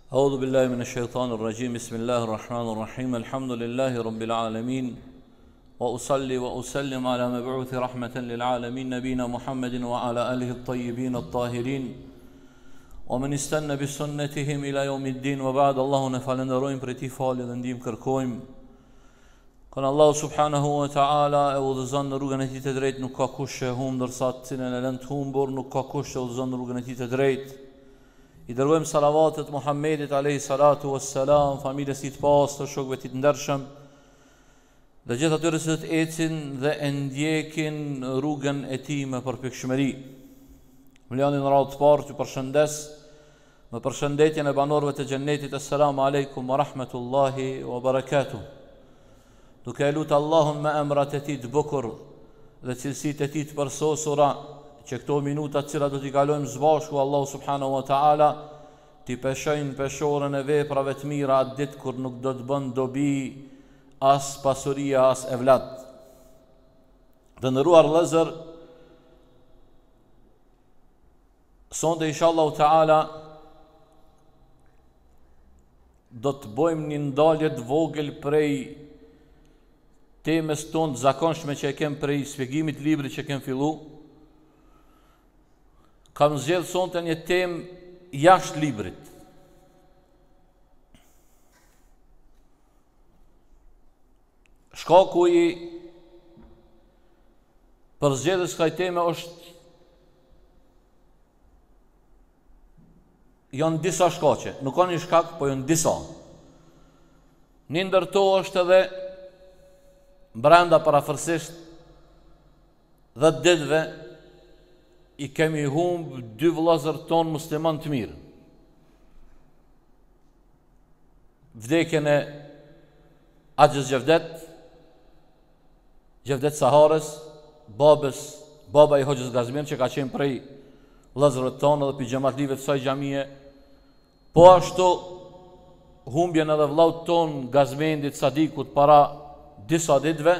أعوذ بالله من الشيطان الرجيم بسم الله الرحمن الرحيم الحمد لله رب العالمين وأصلي وأسلم على مبعوث رحمة للعالمين نبينا محمد وعلى آله الطيبين الطاهرين ومن استنى بسنتهم إلى يوم الدين وبعد. الله نفالندرojmë për ti falë dhe ndihmë kërkojmë. Kanë Allahu subhanahu wa ta'ala e udhëzon në rrugën e tij të drejtë, nuk ka kush e humb, ndërsa të cilën e lën të humbur nuk ka kush që udhëzon në rrugën e tij të drejtë. I dërgojmë salavatet Muhammedit alayhi salatu wassalam, familjes së tij të pastër, shokëve të tij të ndershëm, dhe gjithë atyre që të ecin dhe e ndjekin rrugën e tij me përpikshmëri. Më lani në radhë të parë të përshëndes me përshëndetjen e banorëve të xhennetit. Assalamu alaikum wa rahmatullahi wa barakatuh. Duke e lutë Allahun me emrat e tij të bukur dhe cilësitë e tij të përsosura, që këto minuta të cilat do t'i kalojmë së bashku, Allahu subhanahu wa ta'ala t'i peshojnë peshorën e veprave të mira atë ditë kur nuk do të bën dobi as pasuria as evlat. Të nderuar vëllezër, sonte inshallah ta'ala do të bëjmë një ndalje të vogël prej temës tonë të zakonshme që e kem prej shpjegimit të librit që kem fillu. Kam zgjedhur sonte një temë jashtë librit. Shkaku i përzgjedhjes kësaj teme është janë disa shkaqe, nuk ka një shkak, po janë disa. Një ndër to është edhe brenda parafërsisht 10 ditëve i kemi humb 2 vëllezër ton musliman të mirë. Vdekjen e Axhës Gjevdet Saharës, baba i Hoxhës Gazmin, që ka qenë prej vëllezërve tonë dhe për xhamatlive të kësaj xhamie. Po ashtu humbjen edhe vllaut ton Gazmendit Sadikut para disa ditëve.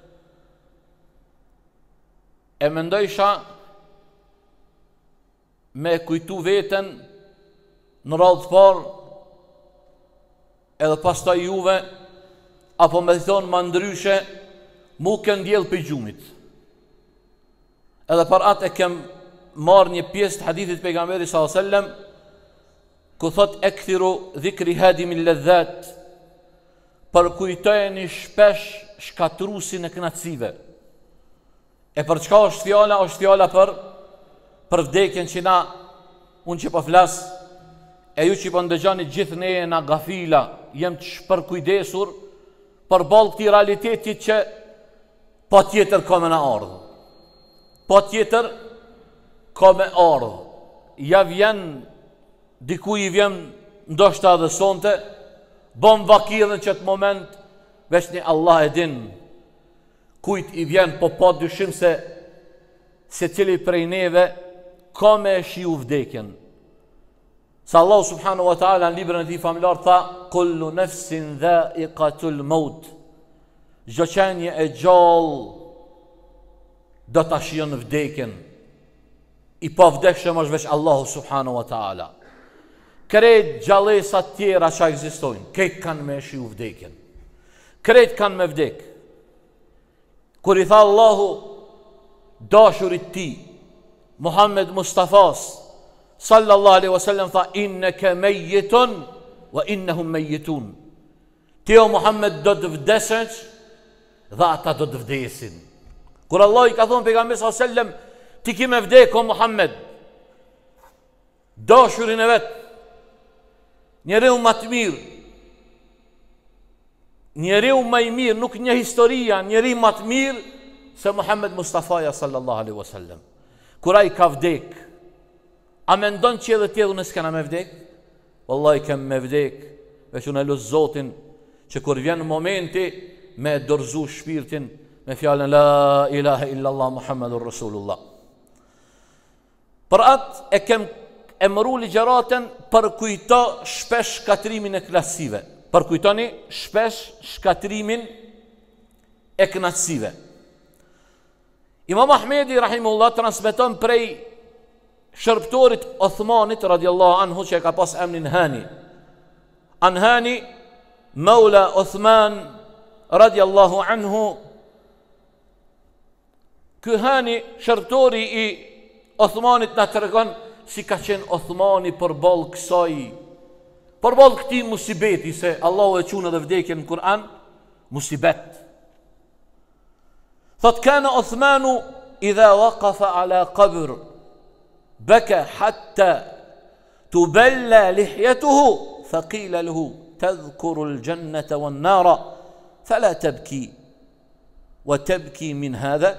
E mendojsha me kujtu veten në radhë të parë, edhe pastaj juve, apo me thonë ma ndryshe, mu ken ndjell për gjumit. Edhe për atë e kem marrë një pjesë të hadithit pejgamberi s.a.s. ku thot ekthiru dhikri hadimin ledhat, për kujtojeni shpesh shkatrusin e knatësive. E për çka është fjala? Është fjala për vdekjen që unë që po flas, e ju që po ndëgjoni gjithë ne na gafila, jem të shpërkujdesur përballë këtij realiteti që patjetër ka me na ardhë. Patjetër ka me ardhë. Ja vjen, diku i vjen ndoshta edhe sonte, bëm vakillën që të moment, veç një Allah e din kujt i vjen, po pa dyshim se cili prej neve ka me shiu vdekjen. Sa Allah subhanahu wa ta'ala në librin e tij familjar tha, kullu nafsin dha'iqatul maut, çdo qenie e gjallë do ta shijon vdekjen. I pa vdekshëm është veç Allahu subhanahu wa ta'ala. Krejt gjallësat tjera që ekzistojnë, këtë kanë me shiu vdekjen. Krejt kanë me vdek. Kur i tha Allahu dashurit ti Muhammed Mustafas sallallahu alaihi wasallam, tha innaka mayyitun wa innahum mayyitun. Ti o Muhammed do të vdesësh dhe ata do të vdesin. Kur Allah i ka thonë pejgamberit sallallahu alaihi wasallam, ti ke me vdek o Muhammed, dashurin e vet, njeriu më të mirë, njeriu më i mirë, nuk një historia, njeriu më të mirë se Muhammed Mustafaja sallallahu alaihi wasallam. Kur ai ka vdek, a mendon që edhe tjetër nëse kena me vdek? Wallahi kem me vdek, veç unë lut Zotin që kur vjen momenti me dorëzu shpirtin me fjalën la ilaha illallah Muhammedur Rasulullah. Për atë e kem emëru ligjëratën për kujto shpesh shkatrimin e knatësive. Për kujtoni shpesh shkatrimin e knatësive. Imam Ahmedi rahimullah transmeton prej shërbëtorit Othmanit radiallahu anhu, që e ka pas emrin Hani, Anhani Maula Uthman radiallahu anhu. Ky Hani, shërtori i Uthmanit, na tregon si ka qenë Uthmani përballë kësaj, përballë këtij musibeti, se Allahu e qunë edhe vdekjen në Kur'an musibet. Thot kana Uthmanu idha waqafa ala qabr baka hatta tuballa lihyatuhu faqila lahu tadhkuru al-jannata wan-nara fala tabki wa tabki min hadha.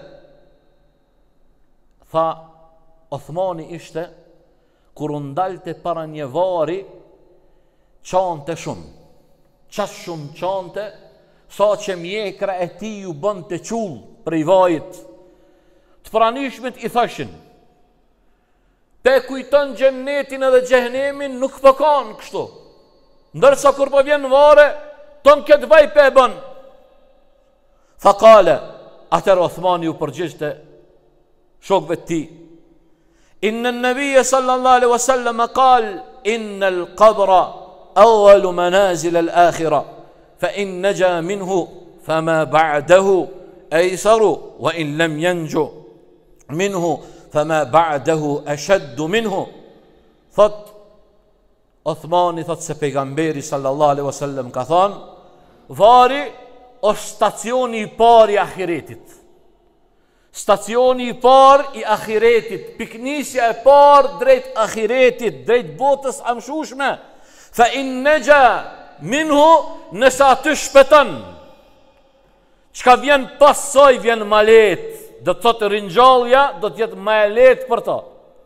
Tha, Uthmani ishte, kur ndalte para një vari, qante shumë. Qas shumë qante, sa që mjekra e ti ju bënd të qullë prej vajit. Të pranishmet i thashin, te kujton gjennetin edhe gjehenemin nuk pëkan kështu. Ndërsa kur po vjen vare, ton këtë vaj pe bën. Tha kale, atër Uthmani u përgjishte shokëve të ti. Inna an-nabiyya sallallahu alaihi wasallam qal inna al-qabra awwal manazil al-akhirah fa in naja minhu fama ba'dahu aysaru wa in lam yanju minhu fama ba'dahu ashad minhu. Thot Uthmani, thot se pejgamberi sallallahu alaihi wasallam ka thënë, vari është stacioni i parë i ahiretit. Stacioni i parë i ahiretit, piknisja e parë drejt ahiretit, drejt botës amshushme. Fa in naja minhu, nëse aty shpëton, çka vjen pas saj vjen ma lehtë, do të thotë ringjallja do të jetë më e lehtë për ta.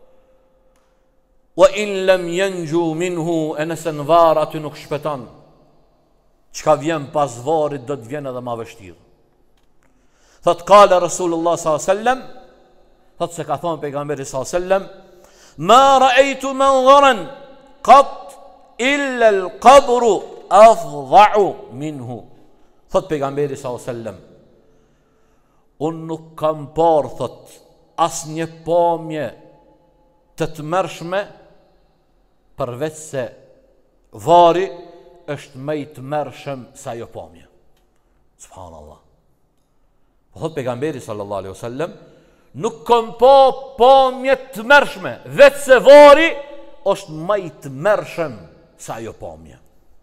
Wa in lam yanju minhu, e nëse në varë aty nuk shpëton, çka vjen pas varit do të vjen edhe më vështirë. Thot kale Rasulullah s.a.s. Thot se ka thonë pejgamberi s.a.s. Ma ra'ejtu manzaran qat illa al-qabru afdha'u minhu. Thot pejgamberi s.a.s. Unë nuk kam parë, thot, as një pamje të mërshme, përveç se vari është më i të mërshëm sa jo pamje. Subhanallah. Thot pejgamberi sallallahu alaihi wasallam, nuk kam pa pamje të mërshme, vetë se vari është më i të mërshëm sa ajo pamje.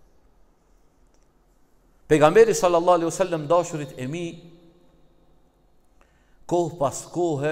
Pejgamberi sallallahu alaihi wasallam, dashurit e mi, kohë pas kohë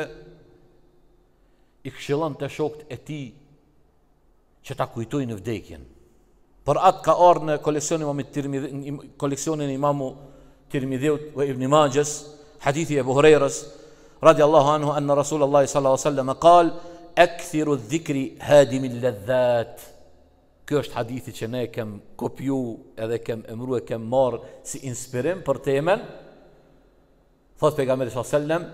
i këshillon të shokët e tij që ta kujtojnë vdekjen. Për atë ka ardhur në koleksionin e Imamu Tirmidhiut dhe Ibn Majahs, hadithi Ebu Hurajras radiallahu anhu, anna Rasulullah sallallahu alaihi wasallam qal akthiru dhikri hadimi ladhat. Kjo është hadithi që ne kem kopju edhe kem emru e kem marrë si inspirim për temen. Thot pejgamberi sallallahu alaihi wasallam,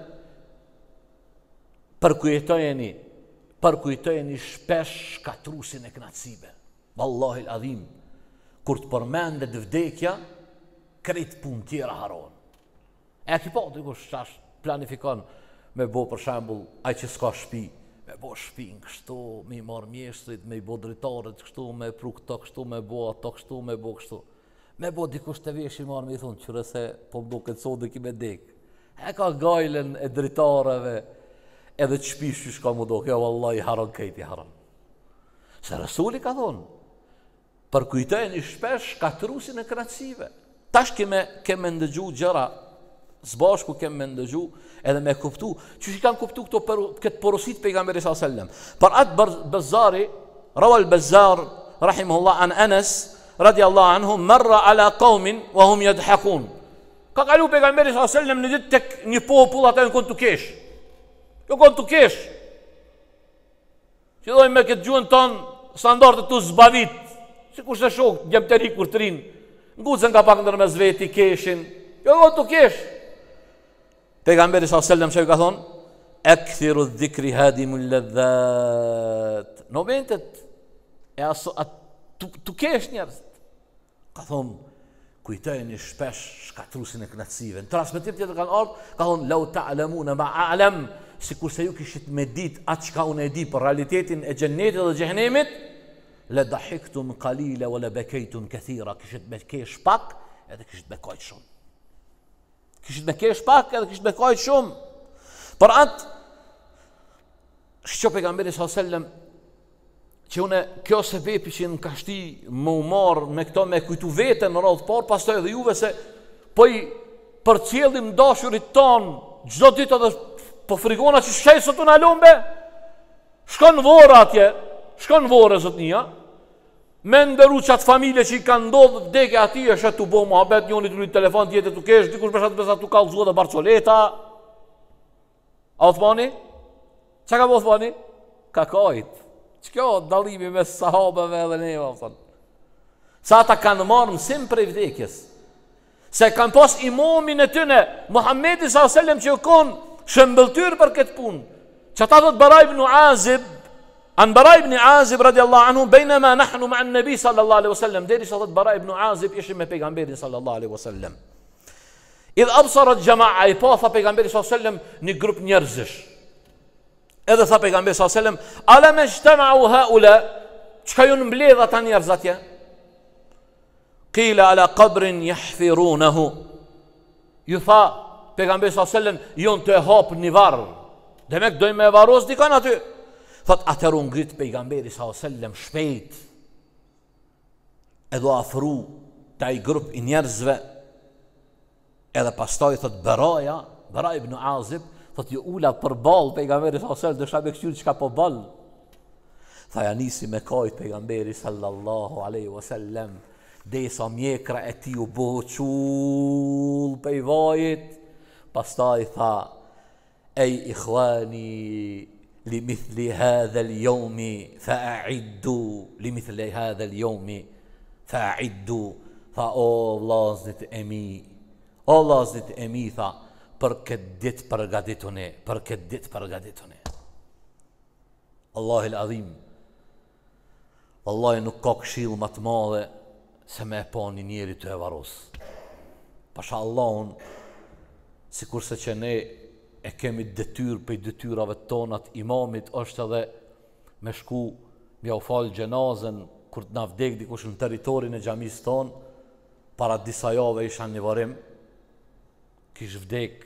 përkujtojeni shpesh shkatrusin e knatësive. Wallahi al-adhim, kur të përmendet vdekja, krejt punë tjera haron. E ki po, dikush qash planifikon me bo për shembull ai që s'ka shtëpi, me bo shtëpin kështu, me i marr mjeshtrit, me i bo dritaret kështu, me pru këto kështu, me bo ato kështu, me bo kështu. Me bo dikush të vesh i marr me i thonë, qërëse po mdo këtë sodi ki me dek. E ka gajlen e dritareve, edhe të shpish që shka mu do, kjo wallahi haron kejti haron. Se Rasuli ka thonë, përkujtojeni shpesh shkatrusin e knatësive. Tash keme ndëgju gjëra, zbashku kemë ndëgju edhe me kuptu, që kanë kuptu këtë porosit pejgamberi sallallahu alaihi wasallam. Për atë Bazzari, rawal Bazzar rahimahullah an Anas radiallahu anhu, marra ala qaumin wa hum yadhakun. Ka kalu pejgamberi sallallahu alaihi wasallam në ditë tek një popull, ata në konë të kesh. Jo konë të kesh. Që dojmë me këtë gjuhën tonë standardet të zbavit, si kush të shok, gjemteri kur të rinë, ngucën ka pak ndër mes veti keshin, jo konë të kesh. Pejgamberi sallallahu alaihi wasallam që ka thonë, akthiru dhikri hadimul ladhat. Në momentet e të kesh njerëz, ka thonë, kujtojeni shpesh shkatrusin e knatësive. Në transmetim tjetër kanë ardhur, ka thonë, lau ta'lamuna ma a'lam, sikur se ju kishit me dit atë çka unë e di për realitetin e xhennetit dhe xhehenemit, le dahiktum qalila wa le bekejtum kathira, kishit me kesh pak edhe kishit me kajt shumë. Kishit me kesh pak edhe kishit me kajt shumë. Për atë, shqo pejgamberi s.a.s. që une kjo sebepi që në kashti më umarë me këto me kujtu vete në radhë parë, pas të edhe juve se po i për cjellim dashurit tonë, gjdo ditë edhe po frigona që shkej sot të në lumbe, shkon vorë atje, shkon vorë e zotnia, me ndëru qatë familje që i ka ndodhë vdekje ati, e shetë të bo muhabet, njoni të një telefon tjetë të kesh, dikush beshat besat të kalëzua dhe barcoleta. A Othmani? Qa ka po Othmani? Ka kajt. Qëkjo dalimi me sahabeve dhe neva, sa ata kanë marë mësim prej vdekjes. Se kanë pas imamin e tyne, Muhammedi s.a.s. që ju konë shëmbëltyr për këtë punë. Që ata dhëtë Bara ibn Azib, anë Bara ibn Azib radiallahu anhu, bejnëma nahnu ma në nebi sallallahu alaihi wasallam, deri sa dhëtë Bara ibn Azib ishim me pejgamberin sallallahu alaihi wasallam. Idh absarat gjama'a, i pa, tha pejgamberi sallallahu alaihi wasallam, një grup njerëzish. Edhe tha pejgamberi sallallahu alaihi wasallam, ala me shtema'u haula, qka ju në mbledha ta njerëz atje? Qila ala qabrin jahfirunahu. Ju tha, pejgamberi sallallahu alaihi wasallam, jon të e hapë një varë. Demek dojmë me varos dikan aty. Thot, atëru ngrit pejgamberi sallallahu alaihi wasallam shpejt. Edo afru taj grup i njerëzve. Edhe pastaj thot Bara ibn Azib, thot ju ula për balë pejgamberi sallallahu alaihi wasallam, dësha me kështyri qka po balë. Tha ja nisi me kajt pejgamberi sallallahu alaihi wasallam, desa mjekra e ti u boqull pe i vajit. Pastaj tha, ej ikhwani, li mithli hadha l'jomi fa a'iddu, li mithli hadha l'jomi fa a'iddu. Tha, o vlaznit e mi, o vlaznit e mi, tha, për këtë ditë përgatituni, për këtë ditë përgatituni. Allahi l'adhim, Allahi nuk ka këshill më të madhe se me e pa një njeri të e varos. Pasha Allahun, si kurse që ne e kemi detyr për detyrave tonat, imamit është edhe me shku mja u falë gjenazën kur të na vdek dikush në teritorin e xhamis ton. Para disa jave isha një varim, kish vdek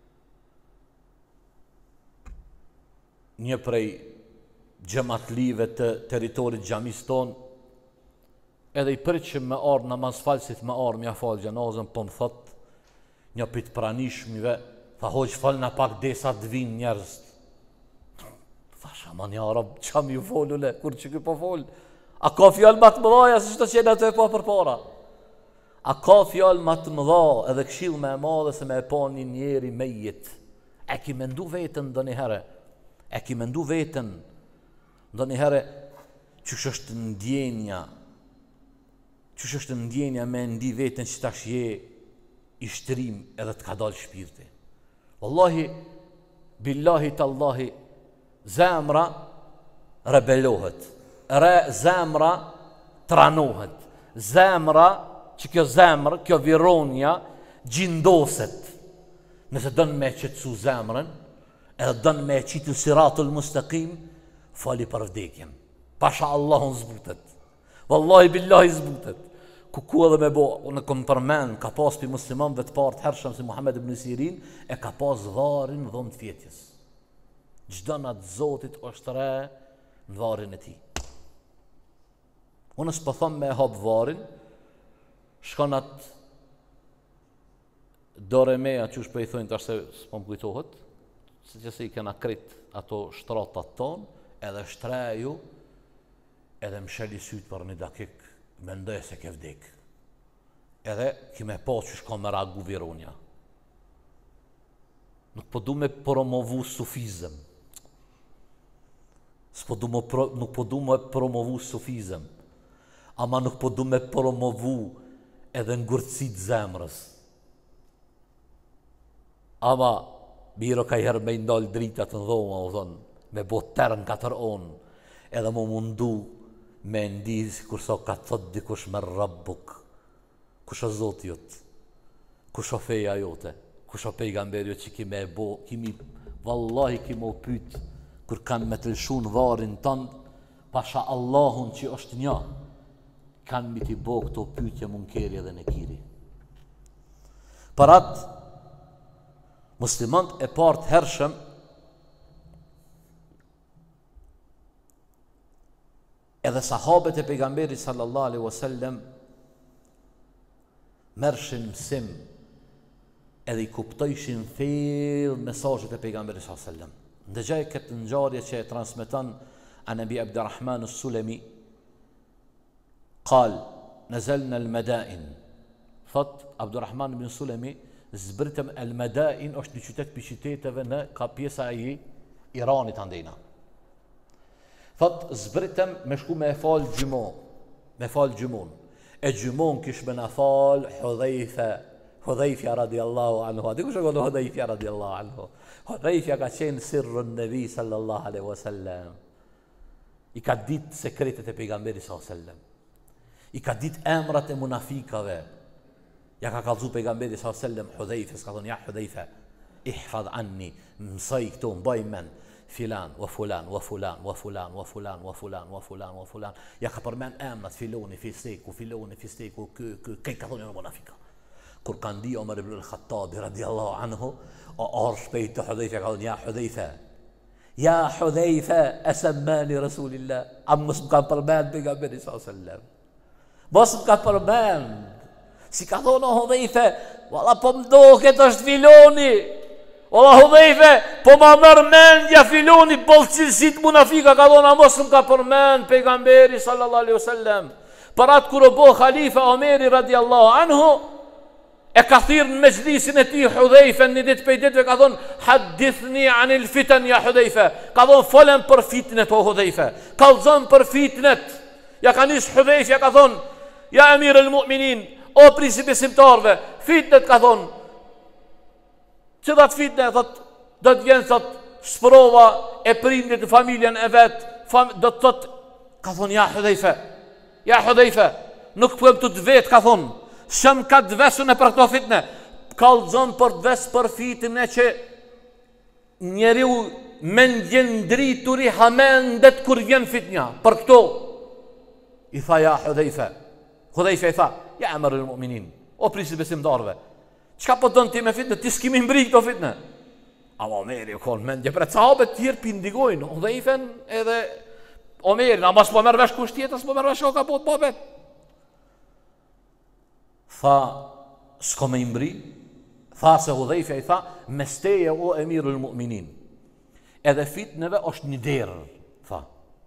një prej xhamatlive të teritorit xhamis ton, edhe i pritshim me ardh namaz falsit me ardh mja falë gjenazën, po më thot një pit pranishmive, tha hoq falna pak desa të vinë njerëz. Thasha man ja rab, qa mi ju folu le, kur që ki po fol? A ka fjallë ma të mëdhaja si shto qenë ato e pa për para? A ka fjallë ma të mëdha edhe këshill me e madhe se me e pa një njeri me jetë? E ki mendu vetën do një herë? E ki mendu vetën do një herë që është ndjenja? Që është ndjenja me ndi vetën që tash je i shtrim edhe të ka dalë shpirti? Wallahi, billahi tallahi, zemra rebelohet, zemra tranohet, zemra, që kjo zemrë, kjo vironja, gjindoset. Nëse dënë me qëtësu zemrën, edhe dënë me qitë siratul mustaqim, fali për vdekjen. Pasha Allahun zbutet. Wallahi, billahi zbutet. Ku edhe me bo, në kom përmen, ka pas për muslimanve të partë hershëm si Muhammed ibn Sirin, e ka pas dharin dhomë të fjetjes. Gjdo në atë zotit është re në varin e ti. Unë s'po thëmë me hap varin, shkon atë dore meja që është për i thojnë të ashtë se s'po më kujtohet, se që se i kena krit ato shtratat tonë, edhe shtreju, edhe më sheli sytë për një dakik, mendoj se ke vdek. Edhe kime pa që shka me ragu vironja. Nuk po du me promovu sufizëm. Nuk po du me promovu sufizëm. Ama nuk po du me promovu edhe ngurëtësit zemrës. Ama biro ka herë me ndalë dritat në dhoma, o thonë, me bo tërën 4 onë, edhe më mundu me ndizë kurso ka thot dikush me rabbuk, kush o zotë jotë, kush o feja jote, kush o pejgamberi jote që kime e bo, wallahi kime o pytë, kur kanë me të lëshu në varin tënë, pasha Allahun që është një, kanë mi t'i bo këto pyetje munkeri dhe nekiri. Për atë, muslimant e partë hershëm, edhe sahabet e pejgamberi sallallahu alaihi wasallam mershin mësim edhe i kuptojshin thellë mesazhet e pejgamberit sallallahu alaihi wasallam. Ndëgjaj këtë ngjarje që e transmeton Anabi Abdurrahman as-Sulami, قال نزلنا المدائن. Thot Abdurrahman ibn Sulami, zbritëm El Madain është një qytet për qyteteve në ka pjesa e Iranit andejna. Thot zbritëm me shku me fal gjumon. E gjumon kish me na fal Hudhejfja radiallahu anhu. A di kush e konë Hudhejfja radiallahu anhu? Hudhejfja ka qenë sirrën Nabi sallallahu alaihi wasallam. I ka ditë sekretet e pejgamberit sallallahu alaihi wasallam. I ka ditë emrat e munafikave. Ja ka kallzu pejgamberi sallallahu alaihi wasallam Hudhejfes, ka thonë ja Hudhejfe, ihfadh anni, mësoj këto, mbaj men filan wa fulan wa fulan wa fulan wa fulan wa fulan wa fulan wa fulan. Ja ka përmen emrat filoni fisteku, këj ka thonë në munafika. Kur ka ndi Omar ibn al-Khattabi radiallahu anhu, o arë shpejt të Hudhejfe, ka thonë ja Hudhejfe, ja Hudhejfe, esammani Rasulillah, amë mësë më kanë përmen pejgamberi sallallahu alaihi wasallam. Mos më ka përmend. Si ka thonë o Hudhejfe, valla po mdoket është filoni. O Hudhejfe, po ma mërë mendja filoni, bolqilësit munafika ka thonë, a mos më ka përmend pejgamberi sallallahu alaihi wasallam. Për atë kur o bo khalifa Omeri radiallahu anhu, e ka thirë në mezlisin e ti Hudhejfe, një ditë pej ditëve ka thonë, hadithni anil fitan ja Hudhejfe. Ka thonë, folem për fitnet o Hudhejfe. Kalzon për fitnet. Ja ka nisë Hudhejfe, ja ka thonë, ja emir el mu'minin, o prisi besimtarve, fitnet ka thonë, që datë fitnet, thot, do të vjenë, thot, sprova e prindit në familjen e vetë, do të thot, ka thonë, ja Hudhejfe, nuk pëmë të dvetë, ka thonë, shëm ka dvesën e për këto fitne, kalzon për dvesë për fitne që njeriu me ndjendrituri hamendet kur vjen fitnja, për këto, i tha ja Hudhejfe i tha, ja emër el mu'minin, o prisi besimtarve, qka po dënë ti me fitne, ti s'kimi mbri këto fitne. Ama Omeri u konë mendje, pre sahabet tjerë pindigojnë, Hudhejfen edhe Omerin, ama s'po merë vesh kusht tjetër, s'po merë vesh o ka po të babet. Tha, s'ko me imbri, tha se Hudhejfe i tha, mesteje o emirul mu'minin, edhe fitneve është një derë, tha.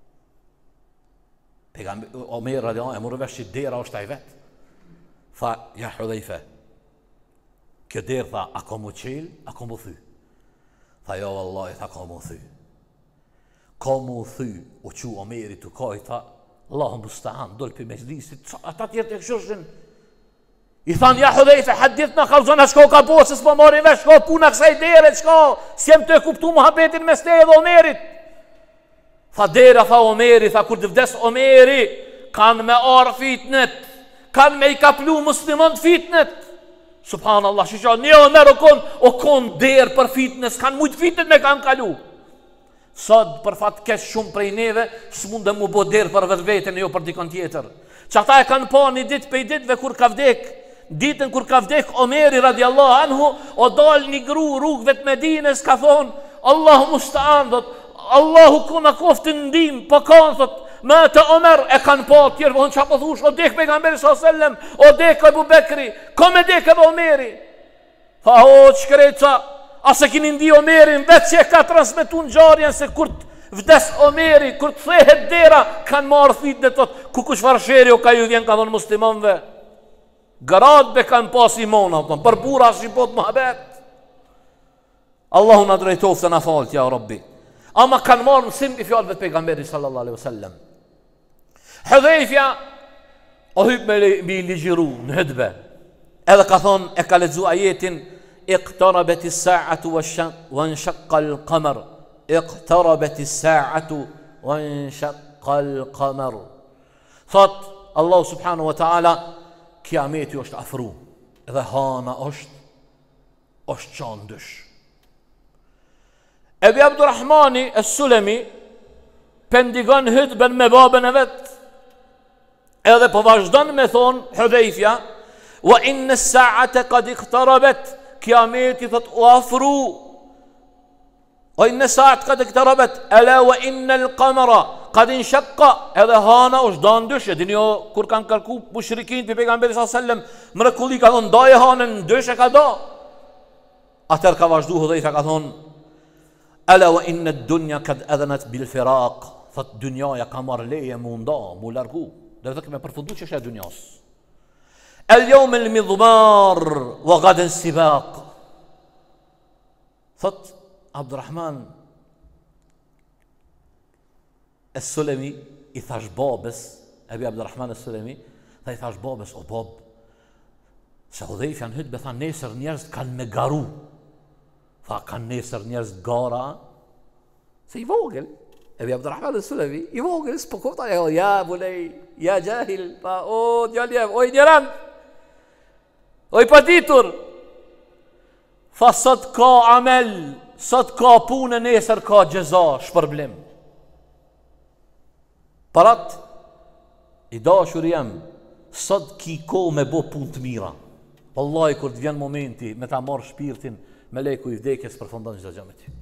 Omer radiallahu e mërë vesh që dera është aj vetë. Tha, ja Hudhejfe, kjo derë, tha, a ko mu qelë, a ko mu thy? Tha, jo vallaj, tha, ko mu thy. Ko mu thy, u që Omeri të kaj, tha, Allahum bustahan, dole për mezlisit, ata tjerë të këshushin. I thanë, ja Hudhejfe, hadith në kalzona, shko ka po, se s'po marim vesh, shko puna kësaj dere, shko, s'jem të e kuptu muhabetin mes te edhe Omerit. Tha dera, tha Omeri, tha kur të vdes Omeri, kanë me arë fitnet, kanë me i kaplu muslimant fitnet. Subhanallah, shisha, një Omer o kon derë për fitnes, kanë mujtë fitnet me kanë kalu. Sot, për fatë kesh shumë prej neve, së mundë mu bo derë për vetën e jo për dikon tjetër. Që ata e kanë pa një ditë pej ditëve kur ka vdek, ditën kur ka vdek Omeri radiallahu anhu, o dal një gru rrugëve të Medines, ka thonë, Allahu musta'an, dhëtë, Allahu kuna koftë ndim, po kanë, thot, me të Omer e kanë pa tjerë, po në qa po thush, o dek pejgamberi s.a.s. O dek Ebu Bekri, ko me dek edhe Omeri. Tha, o qkreca, ase kini ndi Omerin, vetë që e ka transmitu në gjarjen, se kur të vdes Omeri, kur të thehet dera, kanë marë fitne, thot, ku kush farsheri o ka ju vjen, ka thonë muslimanve. Garat be kanë pas imona, për bura si pot muhabet. Allahu na drejtoft e na falt, ja Rabbi. Ama kanë marë mësim i fjallëve të pejgamberi sallallahu alaihi wasallam. Hudhejfja o hyp me ligjiru në hëdbe. Edhe ka thonë, e ka lexu ajetin, iqtarabet is-sa'atu wa nshaqqa al-qamar. Iqtarabet is-sa'atu wa nshaqqa al-qamar. Thot Allahu subhanahu wa ta'ala, kiameti është afru, edhe hana është qandësh. Ebi Abdurrahmani as-Sulami, pendigon hutben me babën e vet. Edhe po vazhdon me thonë Hudhaifja, wa inna as-sa'ata qad iqtarabat, kiameti thot u afru. Wa inna as-sa'ata qad iqtarabat, ala wa inna al-qamara qad inshaqqa, edhe hana është dan dyshe. Dini jo kur kanë kërku mushrikin për pejgamberin sallallahu alaihi wasallam mrekulli, ka thonë ndaje hanën dyshe ka do. Atër ka vazhdu Hudhaifja, ka thonë ala wa inna ad-dunya qad adhanat bil firaq, thot dunjaja ka marrë leje mu nda, mu largu. Dhe dhe me përfundu që është e dunjas. El jom el midhumar wa gaden sibaq. Thot Abdurrahman Es-Sulemi i thash babes, Ebi Abdurrahman Es-Sulemi, tha i thash babes, o bab, se Hudhaifja në hutbe, tha nesër njerëz kanë me garu. Tha kanë nesër njerëz gara, se i vogël. Ebi Abdurrahman Es-Sulemi i vogël, s'po kupta, ja bulej, ja jahil, tha o djaljem, o ignorant, o i paditur. Tha sot ka amel, sot ka punë, nesër ka gjeza, shpërblim. Parat i dashur jam, sot ki ko me bo punë të mira. Wallahi kur të vjen momenti me ta marrë shpirtin, me leku i vdekjes përfundon çdo gjë me ty.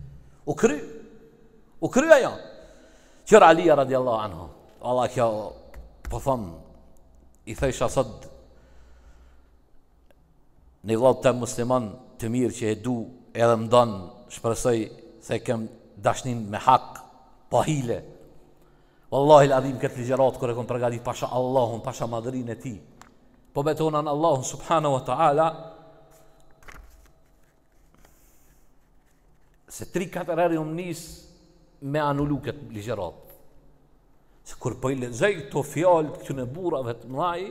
U kry ajo. Qër Alija radiallahu anhu, Allah kjo po thon, i thejsha sot një vllaj të musliman të mirë që e du edhe më don, shpresoj se kem dashnin me hak, pa hile. Wallahi l'adhim këtë ligjerat kër e kom përgatit pasha Allahun, pasha madhërin e ti, po betonan Allahun subhanahu wa ta'ala, se 3-4 herë jom nis me anullu këtë ligjerat. Se kur po i lexoj këto fjalë këtu në burrave të mëdhaj,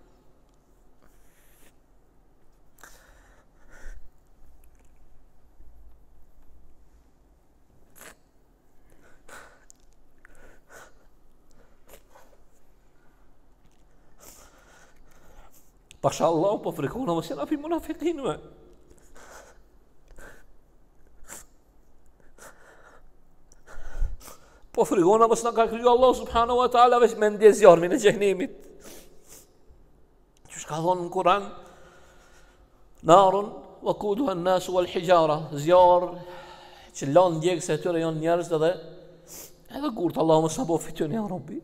pasha Allah po frikona mos jena fi munafiqinve. Po frikona mos na ka kriju Allah subhanahu wa ta'ala veç me ndje zjarmin e xhenemit. Që ka thonë në Kur'an, narun waquduha an-nas wal hijara, zjar që lanë ndjekse e tyre janë njerëz edhe gurt. Allah mos na bëj fitën ya Rabbi.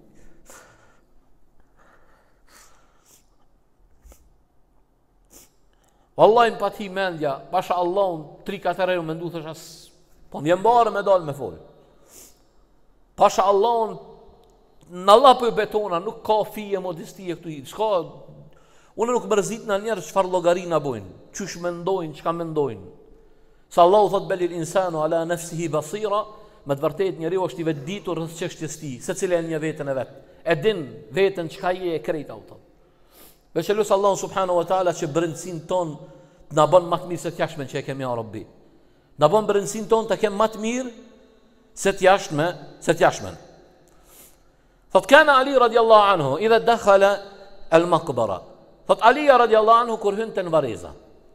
Wallahi më pati mendja, pasha Allahun 3-4 herë më ndu thash as, po më vjen barë me dalë me fol. Pasha Allahun në Allah për betona, nuk ka fije modestie këtu i. Unë nuk mërzit në njerë çfarë llogari na bojnë, çysh mendojnë, çka mendojnë. Sa Allahu thot belil insanu ala nafsihi basira, me të vërtet njeriu është i vetditur rreth çështjes tij, secili e një veten e vet. E din veten çka je e krejt auto. Veçelus Allahu subhanahu wa taala që brendësin ton të na bën më të mirë se të jashtmen që e kemi ya Rabbi. Na bën brendësin ton të kem më të mirë se të jashtmen. Thot kana Ali radiallahu anhu idha dakhala al-maqbara. Thot Ali radiallahu anhu kur hynte në vareza.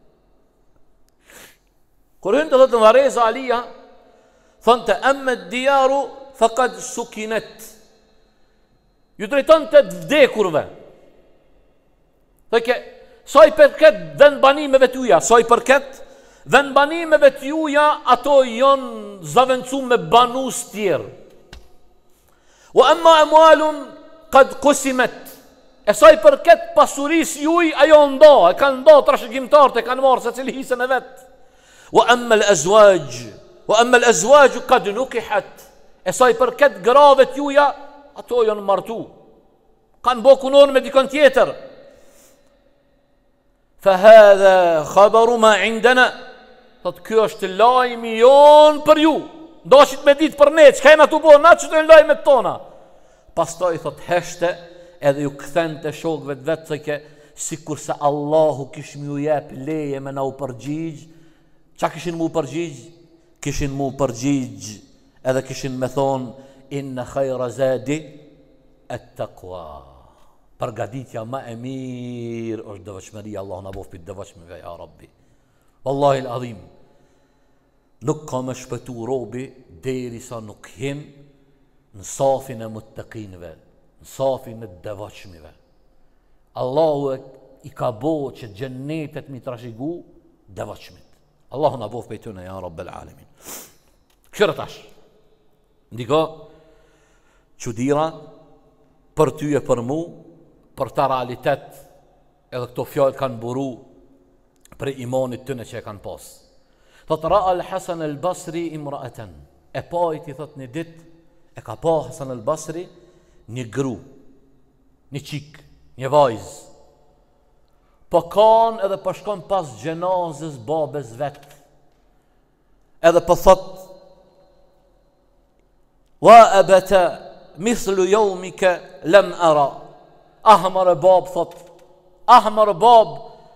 Kur hynte thot në vareza Alija thonte amma ad-diyaru faqad sukinat. Ju drejtonte të vdekurve. Thëke, sa i përket vendbanimeve t'juja, sa i përket vendbanimeve t'juja, ato janë zavencu me banus tjerë. Wa amma amwalun qad qusimat. E sa i përket pasuris juj, ajo nda, e kanë nda trashëgimtarët, e kanë marrë se cili hisën e vetë. Wa amma al-azwaj qad nukihat. E sa i përket grave t'juja, ato janë martu. Kanë bo kunor me dikon tjetër. فهذا خبر ما عندنا. Thot kjo është lajmi jon për ju. Dashit me ditë për ne, çka jena tu bo, na çdo lajmet tona. Pastaj thot heshte edhe ju kthente shokëve të vet se sikur se Allahu kish më u jep leje me na u përgjigj. Çka kishin më u përgjigj? Kishin më u përgjigj edhe kishin me thon inna khayra zadi at-taqwa. Përgatitja më e mirë është devotshmëria. Allah na bof për devotshmëve ya Rabbi. Wallahi al-azim, nuk ka më shpëtu robi derisa nuk hin në safin e muttaqinëve, në safin e devotshmive. Allahu i ka bo që xhennetet mi trashëgu devotshmit. Allahu na bof prej tyre ya Rabbel Alamin. Kështu tash. Ndiko çudira për ty e për mu, për ta realitet, edhe këto fjalë kanë buru për imanit tëne që e kanë pas. Thot ra al-Hasan al-Basri imra'atan. E pajti thot një dit, e ka pa Hasan al-Basri një gru, një qik, një vajz. Po kanë edhe po shkon pas gjenazës babes vet. Edhe po thot wa abata mithlu yawmika lam ara. Ahmar bab thot, ahmar bab,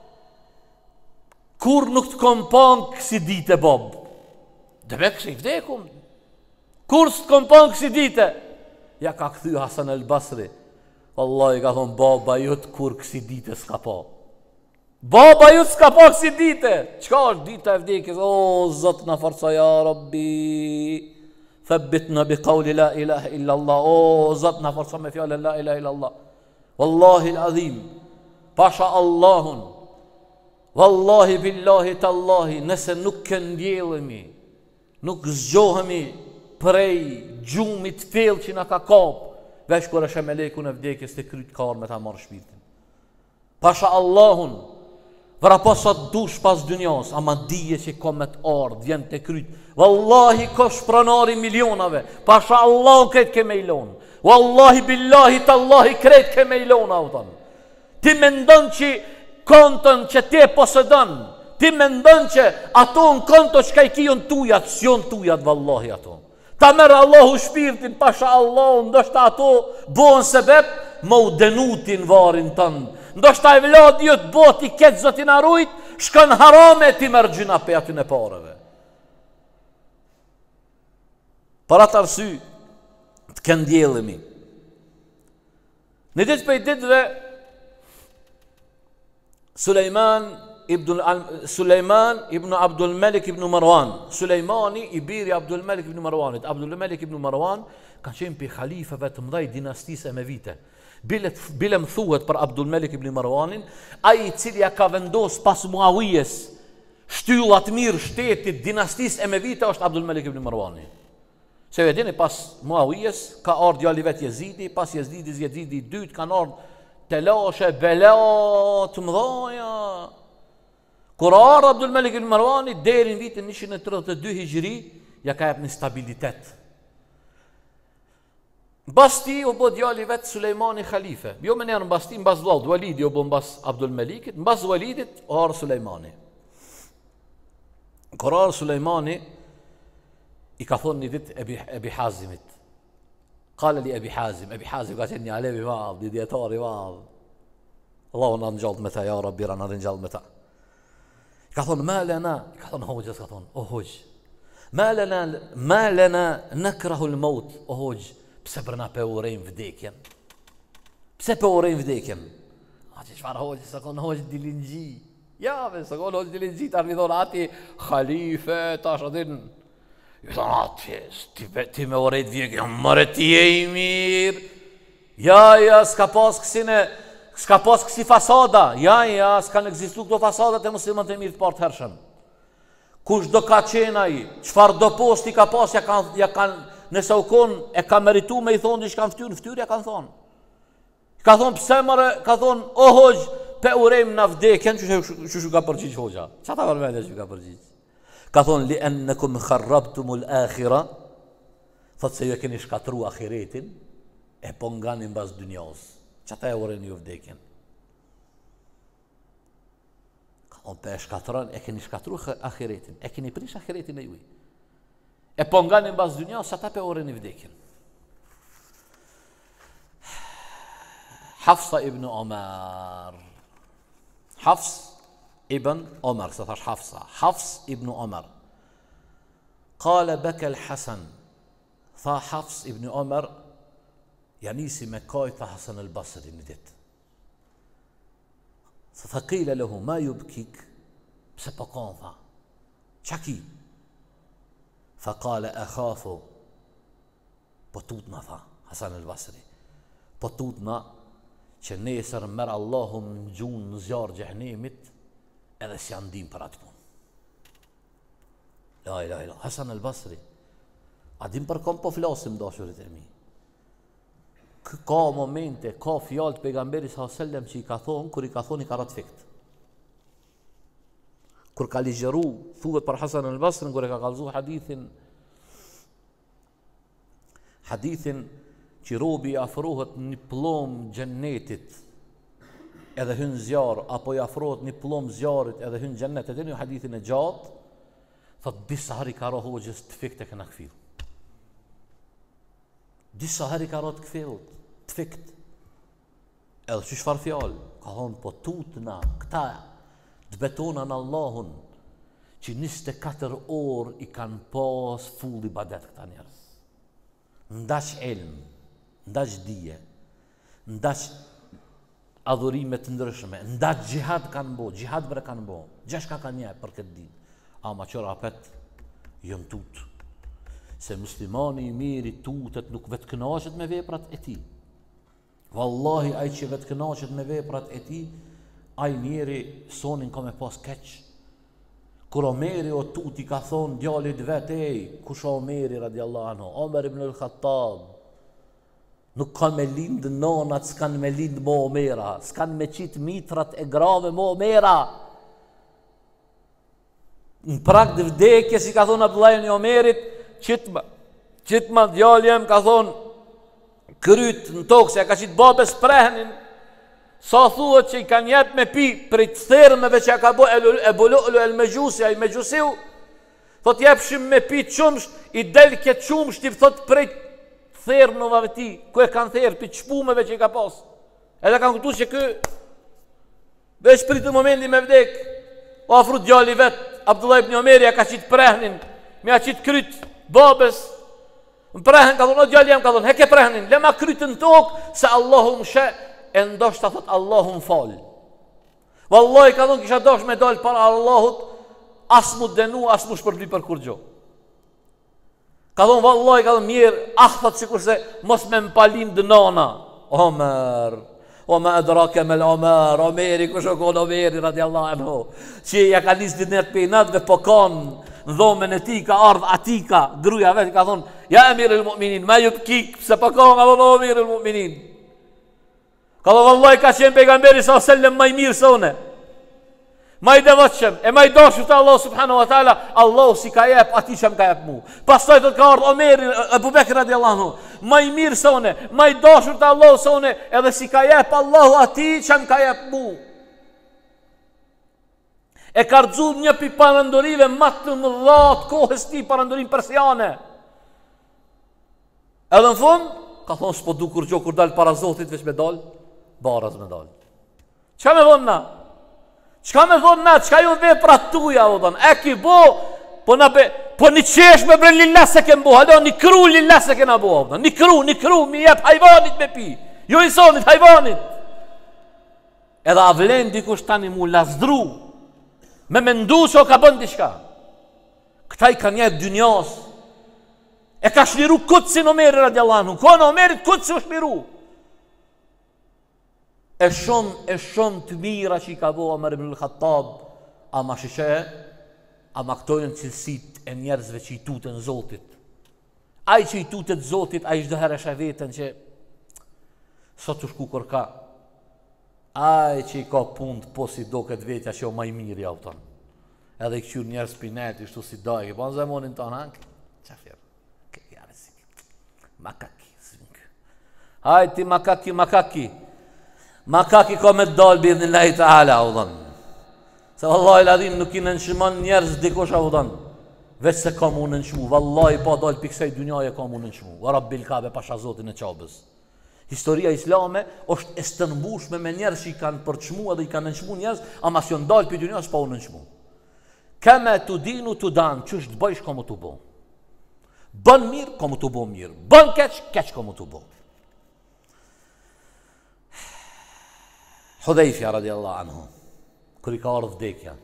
kur nuk të kom pan kësi dite bab. Dhe me kështë i vdekum. Kur së të kom pan kësi dite. Ja ka këthy Hasan al-Basri. Allah i ka thonë, baba jëtë kur kësi dite s'ka pa. Baba jëtë s'ka pa kësi dite. Qka është dita e vdekjes? O, Zot në forca, ja Rabbi. Thabbitna bi qawli la ilaha illa Allah. O, Zot në forca me fjallë la ilaha illa Allah. Wallahi l'adhim. Pasha Allahun. Wallahi billahi tallahi, nëse nuk këndjelemi, nuk zgjohemi prej gjumit fell që na ka kap, veç kur është melekun e vdekjes të kryt karë me ta marrë shpirtin. Pasha Allahun, vëra pasat dush pas dynjas, ama dije që ka me të ardhë, vjen të kryt. Wallahi kosh pranari milionave, pasha Allahun kretë ke me ilon. Wallahi billahi tallahi kretë ke me ilon, autan. Ti me ndonë që kontën që te posedon, ti mendon që ato në konto që ka i kion tujat, s'jon tujat vallahi ato. Ta merë Allahu shpirtin, pasha Allahu, ndoshta ato bohën sebeb, më u denutin varin tënë. Ndoshta e vladi jëtë boti ketë zotin arujt, shkën harame ti merë gjina pe aty në pareve. Për atë arsy, të këndjelemi. Në ditë për i ditëve, Sulejman ibn Abdul Malik ibn Marwan. Sulejmani i biri Abdul Malik ibn Marwanit. Abdul Malik ibn Marwan ka qenë për khalifëve të mëdhej dinastisë emevite. Bile më thuhet për Abdul Malik ibn Marwanin, ai i cili ja ka vendos pas Muawijes shtyllat mirë shtetit dinastisë emevite është Abdul Malik ibn Marwani. Se vedini pas Muawijes ka ardhur djali vet Jezidi, pas Jezidis Jezidi i dytë kanë ardhur telashe, bela të mëdhaja. Kur ardh Abdul Malik ibn Marwani deri në vitin 132 Hijri, ja ka jep një stabilitet. Mbas ti u bë djali vet Sulejmani khalife. Jo më njerë mbas ti, mbas vllaut Walidi u bë mbas Abdul Malikit, mbas Walidit ardh Sulejmani. Kur ardh Sulejmani i ka thonë një ditë Ebi Hazimit. Kale li Ebi Hazim ka qenë një alevi madh, një djetari madh. Allahu në nxallt me ta, ja Rabbi në nxallt me ta. Ka thonë, ma lena, ka thonë hoqës, ka thonë, o hoqë, ma lena nëkrahu l'maut, o hoqë, pse për na pe urejmë vdekjen? Pse pe urejmë vdekjen? A që qëfar hoqë, së konë hoqë dilingji. Ja, së konë hoqë dilingji, ta rëmi thonë ati, khalife, ta shadin, ju thonë ati, ti me urejt vdekjen, mëre ti e i mirë. Ja, s'ka pas kësi fasada, ja, s'kan egzistu këto fasadat e muslimët e mirë të partë hershëm. Kush do ka qena i, qfar do posti ka pas, nëse u konë, e ka meritu me i thonë, që kanë ftyrë, ja kanë thonë. Ka thonë, pse mëre, ka thonë, o hoqë, pe urejmë në vdekjen, që ka përgjith hoqëa. Qa ta përmendja që ka përgjith? Ka thonë, li ennekum kharrabtumul akhira, thotë se ju e keni shkatru akhiretin, e po nganin bas dynjas. Që ta e urejnë ju vdekjen? Ka thonë, pe e shkatran, e keni shkatru akhiretin, e keni prish akhiretin e juj. E po nganin bas dynjas, që ta pe urejnë ju vdekjen? Hafsa ibn Omar. Hafs ibn Omar, se thash Hafsa. Hafs ibn Omar. Kale bekel Hasan. Tha Hafs ibn Omar, janisi me kajta Hasan al-Basri një ditë. Se tha kile lehu, ma ju bëkik, pse po kanë, tha. Qa ki? Fa kale e khafu, Po tutna, tha Hasan el Basri, po tutna që nesër merë Allahu në gjunë në zjarë gjehnemit edhe si andim për atë punë. La ilaha illa. Hasan el Basri, a dim për kom po flasim dashurit e mi. Ka momente, ka fjallë të pejgamberi s.a.s. që i ka thonë, kur i ka thonë i ka ratë fikt. Kur ka ligjeru, thuhet për Hasan el Basri, kur e ka kalzu hadithin që robi i afrohet një plom gjennetit edhe hyn zjarë, apo i afrohet një plom zjarit edhe hyn gjennetit, edhe një hadithin e gjatë, thot disa hari ka rohu gjës të fikt e këna këfilu. Disa hari ka rohu të këfilu, të fikt. Edhe që shfar fjallë, ka thonë po tutna, këta të betona në Allahun, që 24 orë i kanë pas full i badet këta njerës. Ndash ilm, ndash dije, ndash adhurimet të ndryshme, ndash gjihad kanë bo, gjihad bre kanë bo, gjeshka kanë një për këtë din. Ama qëra apet, jënë tutë. Se muslimani i miri tutet nuk vetë kënaqet me veprat e ti. Wallahi, ai që vetë kënaqet me veprat e ti, ai njeri sonin ka me pas keq. Kur Omeri o tuti ka thonë djalit vetë, kush Omeri radiallahu anhu, Omer ibn al-Khattab, nuk kanë me lindë nonat, s'kan me lindë mo Omera, s'kan me qitë mitrat e grave mo Omera. Në prag të vdekje, si ka thonë Abdullah ibn Omerit, qitma djaljem ka thonë, kryt në tokë, se ja ka qitë babes prehnin, sa thuhet që i kanë jetë me pi për i të thermeve që ja ka bo e bulu'lu el Megjusja, i Megjusiu, thot jepshim me pi qumsht, i del këtë qumsht, i thot për i të thermëve ti, ku e kanë therë, për qpumeve që i ka pas. Edhe kanë këtu që kë, veç për i të momenti me vdek, o afru djali vetë, Abdullah ibn Omeri, ja ka qitë prehnin, me ja qitë kryt, babes, më prehen, ka thonë, o djali jam, ka thonë, heke prehnin, le ma krytën tokë, se Allahu më shë, e ndoshta thot Allahu më falë. Wallahi ka thonë kisha dosh me dalë para Allahut, as mu denu, as mu shpërbli për kur gjo. Ka thonë wallahi, ka thonë mirë, thot sikur se mos me mpalin dënana. Omer, o ma edrake me l'Omer, Omeri, kush o konë Omeri, radiallahu anhu, që ja ka nis dinet pejnat dhe po kanë në dhomen e ti, ka ardh atika, gruja vetë, ka thonë, ja emir il mu'minin, ma ju pëkik, se po kanë, ka thonë, emir il mu'minin. Ka dhe vëllaj ka qenë pejgamberi s.a.s. maj mirë se une, maj devotshëm, e maj dashur të Allah subhanahu wa ta'ala, Allah si ka jep, ati që më ka jep mu. Pastaj të ka ardhë Omeri, Abu Bekr radiallahu anhu, maj mirë se une, maj dashur të Allah se une, edhe si ka jep Allahu ati që më ka jep mu. E ka rëdzu një pi parandorive matë të më dhatë kohës ti parandorim persiane. Edhe në fund, ka thonë s'po du kur gjo kur dalë para Zotit veç me dalë, baraz me dalë. Qka me thonë na? Qka me thonë na? Qka ju vepra tuja, o thonë? E ki bo, po një qesh me bre lilla se kem bo, halo, një kru lilla se kena bo, o thonë. Një kru, mi jep hajvanit me pi. Jo insonit, hajvanit. Edhe avlen dikush tani mu lazdru, me mendu që o ka bën diçka. Këta i ka njetë dynjas. E ka shliru këtë si në Omeri radiallahu anhu. Ko në Omerit këtë si u shliru. E shumë të mira që i ka bo Omer ibn al-Khattab, ama shishe, ama këto janë cilësit e njerëzve që i tutën Zotit. Ai që i tutët Zotit, ai çdo herë sheh veten që sot të shku kur ka. Ai që i ka punë po si do këtë vetja që o maj mirë ja uton. Edhe i këqyr njerëz pineti, shtu si dajke, po në zemonin tonë, hank, qafir, këjare si, makaki, zvink. Hajti makaki. Makaki ka me dalë bidhni Allahi ta'ala, u dhanë. Se vallahi ladhim nuk i nënshimon njerëz dikush, u dhanë. Veç se ka mu nënshmu, vallahi pa dalë piksej dunjaje ka mu nënshmu. Va rabbil kabe pasha zotin e qabës. Historia islame është e stënbushme me njerëz që i kanë përçmu edhe i kanë nënshmu njerëz, ama si janë dalë për dunjas pa u nënshmu. Keme të dinu të danë, që është bëjsh ka mu të bo. Bën mirë, ka mu të bo mirë. Bën keq ka mu të bo. Hudhejfja radiallahu anhu, kër i ka ardhë vdekja.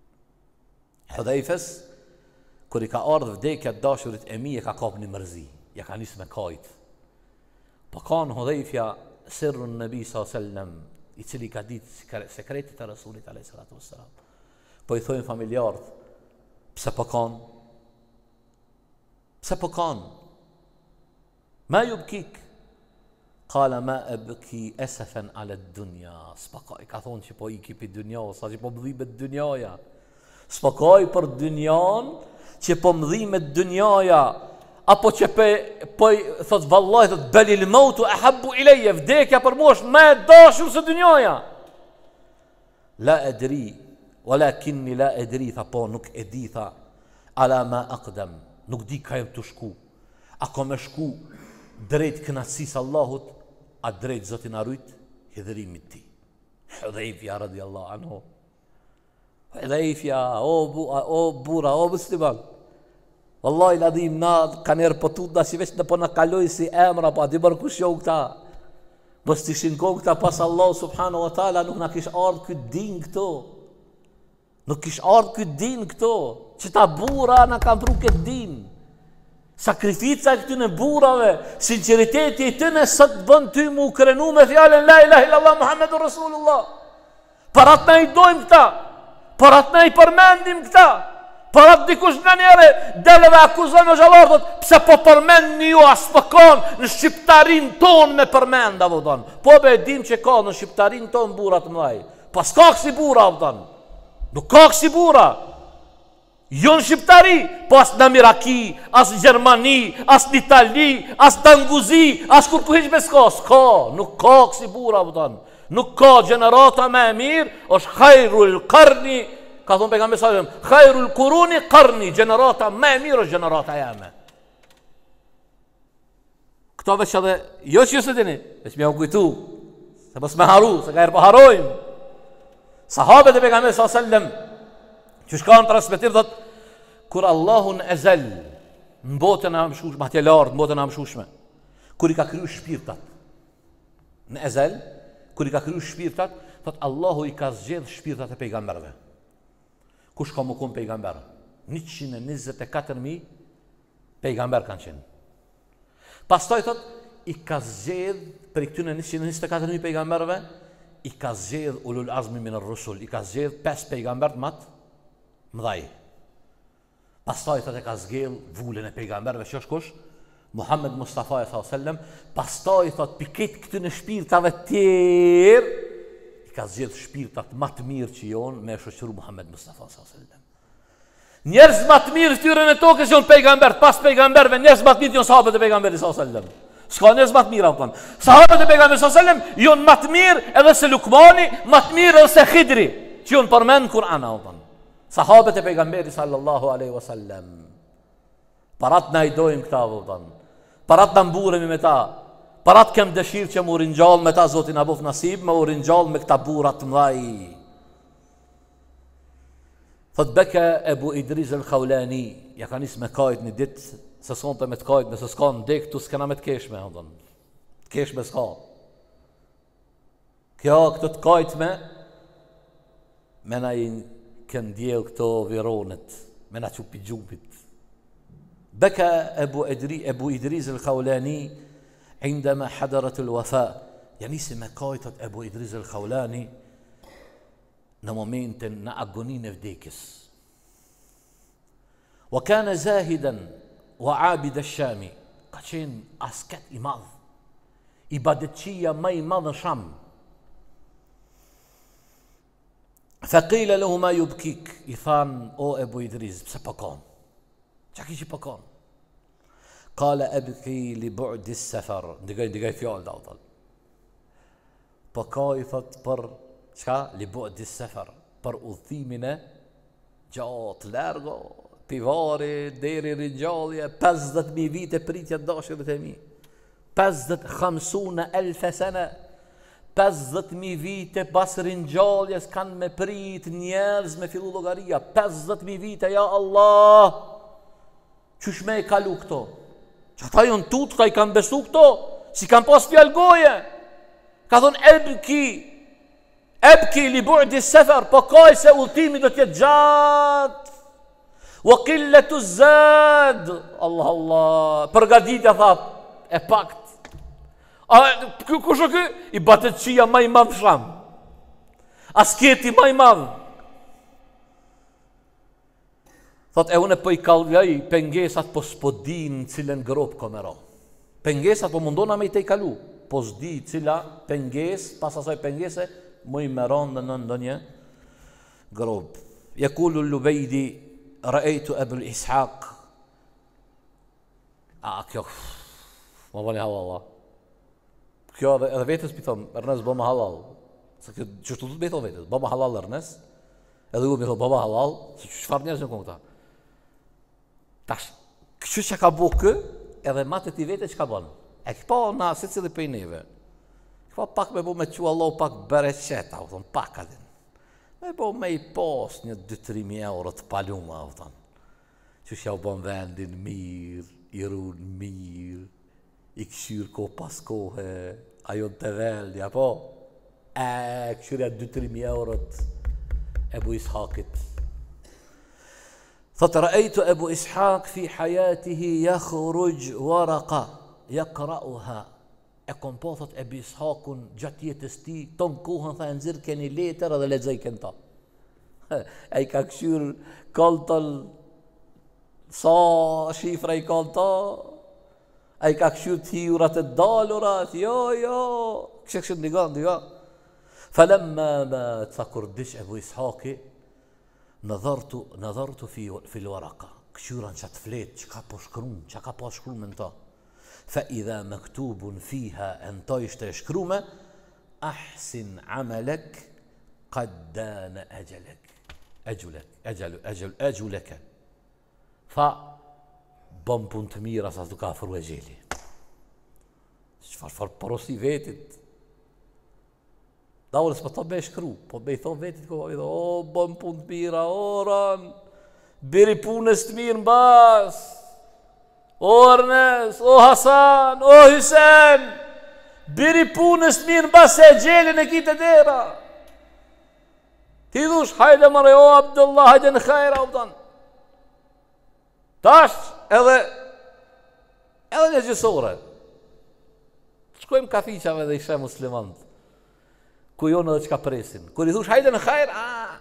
Hudhejfes, kër i ka ardhë vdekja, dashurit e mi e ka kap një mërzi. ja ka nis me kajt. Po kanë Hudhaifja sirrun Nabi sallam, i cili ka ditë sekretit e Rasulit alayhi salatu wassalam. Po i thojnë familjarët, pse po kanë? Pse po kanë? Ma yubkik? Qala ma abki asafan ala ad-dunya. S'pakaj ka thonë që po i kipi dunja, sa që po mdhimet dunjaja. S'pakaj për dunjan që po mdhimet dunjaja, apo që po thot vallahi thot balil mautu ahabbu ilayya, vdekja për mua është më e dashur se dunjaja. La adri, walakinni la adri, tha po nuk e di, tha ala ma aqdam, nuk di ka jem të shku. A ka me shku drejt kënaqësisë Allahut, a drejt Zotin arrujt hidhërimit ti. Hudhaifja radiallahu anhu. Hudhaifja, o bura, o musliman. Wallahi ladhim, na ka njerë pëtut da si veç në po në kaloj si emra, pa di bërë kush jo këta. Bës të ishin ko këta pas Allah subhanahu wa ta'ala, nuk na kish ardhë këtë din këto. Nuk kish ardhë këtë din këto. Që ta bura na kam pru këtë din. Sakrifica e këtyne burave, sinceriteti i tëne sot bën ty mu krenu me fjallën la ilaha illallah Muhammedur Rasulullah. Parat na i dojmë këta, parat na i përmendim këta, parat dikush nga njere dele dhe akuzon me zhalartot, pse po përmend një ju as pëkon në shqiptarin ton me përmend, avodon. Po be dim që ka në shqiptarin ton burat mëdhaj, pas ka kësi bura, avodon. Nuk ka kësi bura. Jo në shqiptari, po as në Miraki, as në Gjermani, as në Itali, as në Tanguzi, as kur ku hiq me s'ka, nuk ka kësi bura, vëtan. Nuk ka gjenerata me e mirë, është khajrul qarni, ka thonë pejgamberi sallallahu alajhi wasallam, khajrul quruni qarni, gjenerata me e mirë është gjenerata jame. Këto veç edhe, jo që se dini, veç me u kujtu, se pës me haru, se ka erë po harojmë. Sahabet e pejgamberi sallallahu alajhi wasallam, që shka në transmitir, dhët, kur Allahun e zel, në botën e amshushme, atje lartë, në botën e amshushme, kur i ka kryu shpirtat, në e zel, kur i ka kryu shpirtat, dhët, Allahu i ka zgjedh shpirtat e pejgamberve. Kush ka më kun pejgamber? 124.000 pejgamber kanë qenë. Pastaj, thot, i ka zgjedh, për i këtyne 124.000 pejgamberve, i ka zgjedh ulul azmi minar rusul, i ka zgjedh 5 pejgamber matë, mëdhaj. Pastaj thot e ka zgjedh vullën e pejgamberve, që është kush? Muhammed Mustafa s.a.s. Pastaj thot pikit këty në shpirtave tjerë, i ka zgjedh shpirtat më të mirë që jonë me shoqëru Muhammed Mustafa s.a.s. Njerëz më të mirë fytyrën e tokës janë pejgambert, pas pejgamberve njerëz më të mirë janë sahabët e pejgamberit s.a.s. S'ka njerëz më të mirë apo. Sahabët e pejgamberit s.a.s. janë më të mirë edhe se Lukmani, më të mirë edhe se Khidri, që janë përmend Kur'an apo. Sahabët e pejgamberit sallallahu alaihi wasallam. Parat na i dojmë këta vëllai. Parat na mburemi me ta. Parat kem dëshirë që më ringjall me ta, Zoti na bof nasib, më ringjall me këta burra të mëdhaj. Thot beka Ebu Idris al-Khawlani, ja ka nis me kajt një ditë, se sonte me të kajt, nëse s'ka ndek, tu s'kena me të keshme, hëndon. Të keshme s'ka. Kjo, këtë të kajt me na i kënë djelë këto vironet, me na qupi gjupit. Beka Ebu Idris al-Khawlani, indama hadarat al-wafa, ja nisi me kajtët Ebu Idris al-Khawlani, në momentin në agonin e vdekjes. Wa kana zahidan wa abid ash-Shami, ka qenë asket i madh, ibadetçia më i madh në Sham. Faqila lahu ma yubkik, i than o Ebu Idris, pse po kon? Çka kish po kon? Qala abki li bu'd as-safar, digaj fjalë dallë. Po ka i thot për çka? Li bu'd as-safar, për udhimin e gjatë, largo, pivari deri ringjallje, 50.000 vite pritja dashurit e mi. 50,000 sene, 50.000 vite pas ringjalljes kanë me prit njerëz me fillu llogaria. 50.000 vite, ja Allah. Qysh me e kalu këto? Që ata jonë tut, ka i kanë besu këto, si kanë pas fjallë goje. Ka thonë ebki li bu'di sefer, po kaj se ultimi do t'jetë gjatë. wa qillatu zad. Allah Allah, përgatitja thot e pakt. Kush o ky? I batet qia më i madh sham. Asketi më i madh. Thot e unë po i kalloj pengesat po s'po din cilën grop komero. Pengesat po mundona me i te i kalu, po s'di cila penges, pas asaj pengese, më i meron në ndonjë grob. Yaqulu Lubejdi, ra'aytu Abul Ishaq. Kjo, më vëni halal. Kjo edhe vetës pi thom, Ernest bëma halal. Se kjo qështu të me thom vetës, bëma halal Ernest, edhe u me thom bëma halal, se qëfar njerës në kënë këta. Tash, kështu që ka bo kë, edhe matët i vete që ka bënë. E këpa na, se cilë për i neve. Këpa pak me bo me që Allah pak bereqeta, u thonë, pak adin. Me bo me i pos një 2-3 euro të paluma, u thonë. Që shja u bën vendin mirë, i runë mirë, i këshyrë ko pas kohë, ajo në të veldja, po? Këshyrja 2-3 eurot Ebu Ishaqit. Thotë, ra'aytu Ebu Ishaq fi hajatihi yakhruj waraka, yakra'uha. E kom po, thot Ebu Ishaqun gjatë jetës ti, ton kohën tha e nëzirë keni letër edhe lexoj kënë ta. E i ka këshyrë koltën, sa shifra i kolta, a i ka këshyrë t'hiurat e dalurat, jo, kështë ndiga. Falemma ma të kurdish Ebu Ishaqi, nëdhërtu fil waraka, këshyran që të fletë, që ka po shkrum, që ka po shkrum në ta. Fa idha mektubun fiha në ta ishte e shkrume, ahsin amalek, qaddana ajuleke. Tha, bëm pun të mira sa të ka afru e gjeli. Qëfar porosi vetit. Da ullës për ta me shkru, po me i thonë vetit, o, bëm pun të mira, o, ran, biri punës të mirë në bas, o, Ernest, o, Hasan, o, Hysen, biri punës të mirë në bas e gjelin e kitë e dera. Ti dhush, hajde mëre, o, Abdullah, hajde në khajra, o, pëtanë. Tash, edhe një gjësore. Shkojmë kafiqave dhe ishe muslimant, ku jonë edhe qka presin. Kur i thush, hajde në khajr,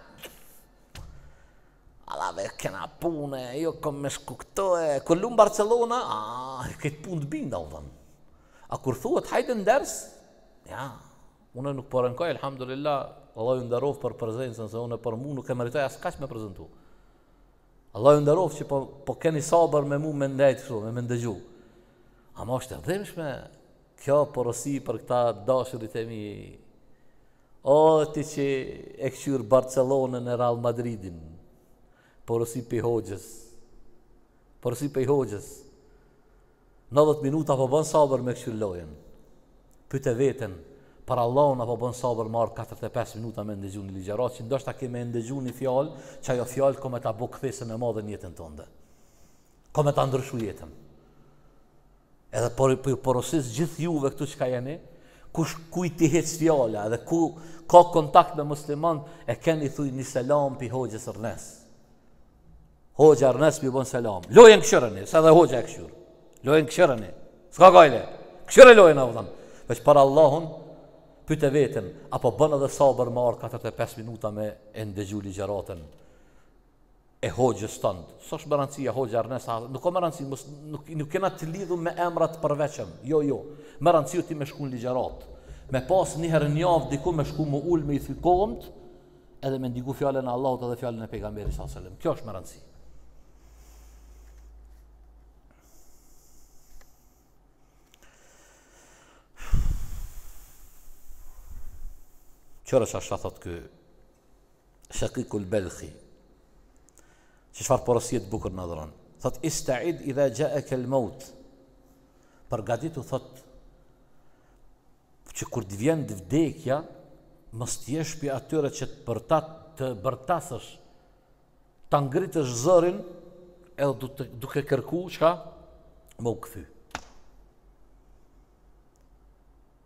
alave, kena pune, jo kom me shku këtoe. Kur lumë Barcelona, këtë punë të binda, u thënë. A kur thuhet, hajde në ders, ja, unë nuk përënkoj, alhamdulillah, Allah ju ndarov për prezencën, se unë për mu nuk e meritoj as kaq me prezentu. Allah ju ndarov që po keni sabër me mu me ndajt kështu, me ndëgju. Ama është e dhimshme, kjo porosi për këta dashurit e mi. O, ti që e këshyrë Barcelonën e Real Madridin, porosi për i hoqës. Porosi për i hoqës. 90 minuta po bën sabër me këshyrë lojen. Pyte veten, për Allahun apo bën sabër marë 45 minuta me ndëgju një ligjerat, që ndoshta keme ndëgju një fjallë, që ajo fjallë kome ta bo këthesën e madhe në jetën tënde. Kome ta ndryshu jetën. Edhe porosis gjithë juve këtu që ka jeni, kuj ti hec fjalla, edhe ku ka kontakt me musliman, e keni thuj një selam pi hoqës Ernest. Hoqë Ernest pi bën selam. Lojen këshërëni, se dhe hoqë e këshyrë. Lojen këshërëni. Ska gajle. Këshërë lojen a vëdhan. Veç për Allahun, pyte vetën, apo bën edhe sabër marë 45 minuta me e ndëgju ligjeratën e hoqës tëndë. Së është më rëndësia hoqë Ernest, nuk ka më rëndësi, nuk kena të lidhu me emrat përveqëm. Jo. Më rëndësia ti me shku në ligjeratë. Me pas njëherë njavë diku me shku më ullë me i thykomët, edhe me ndigu fjallën e Allahut edhe fjallën e pejgamberi s.a.s. Kjo është më rëndësi. Qërë që ashtë thot kë Shakikul Belkhi, që shfar porosijet bukur në dhëron. Thot, ista'id idha ja'aka al-maut. Përgatitu thot, që kur të vjen vdekja, mos t'jesh për atyre që të bërtasësh, të ngritësh zërin, edhe duke kërku, qka? Më u këthy.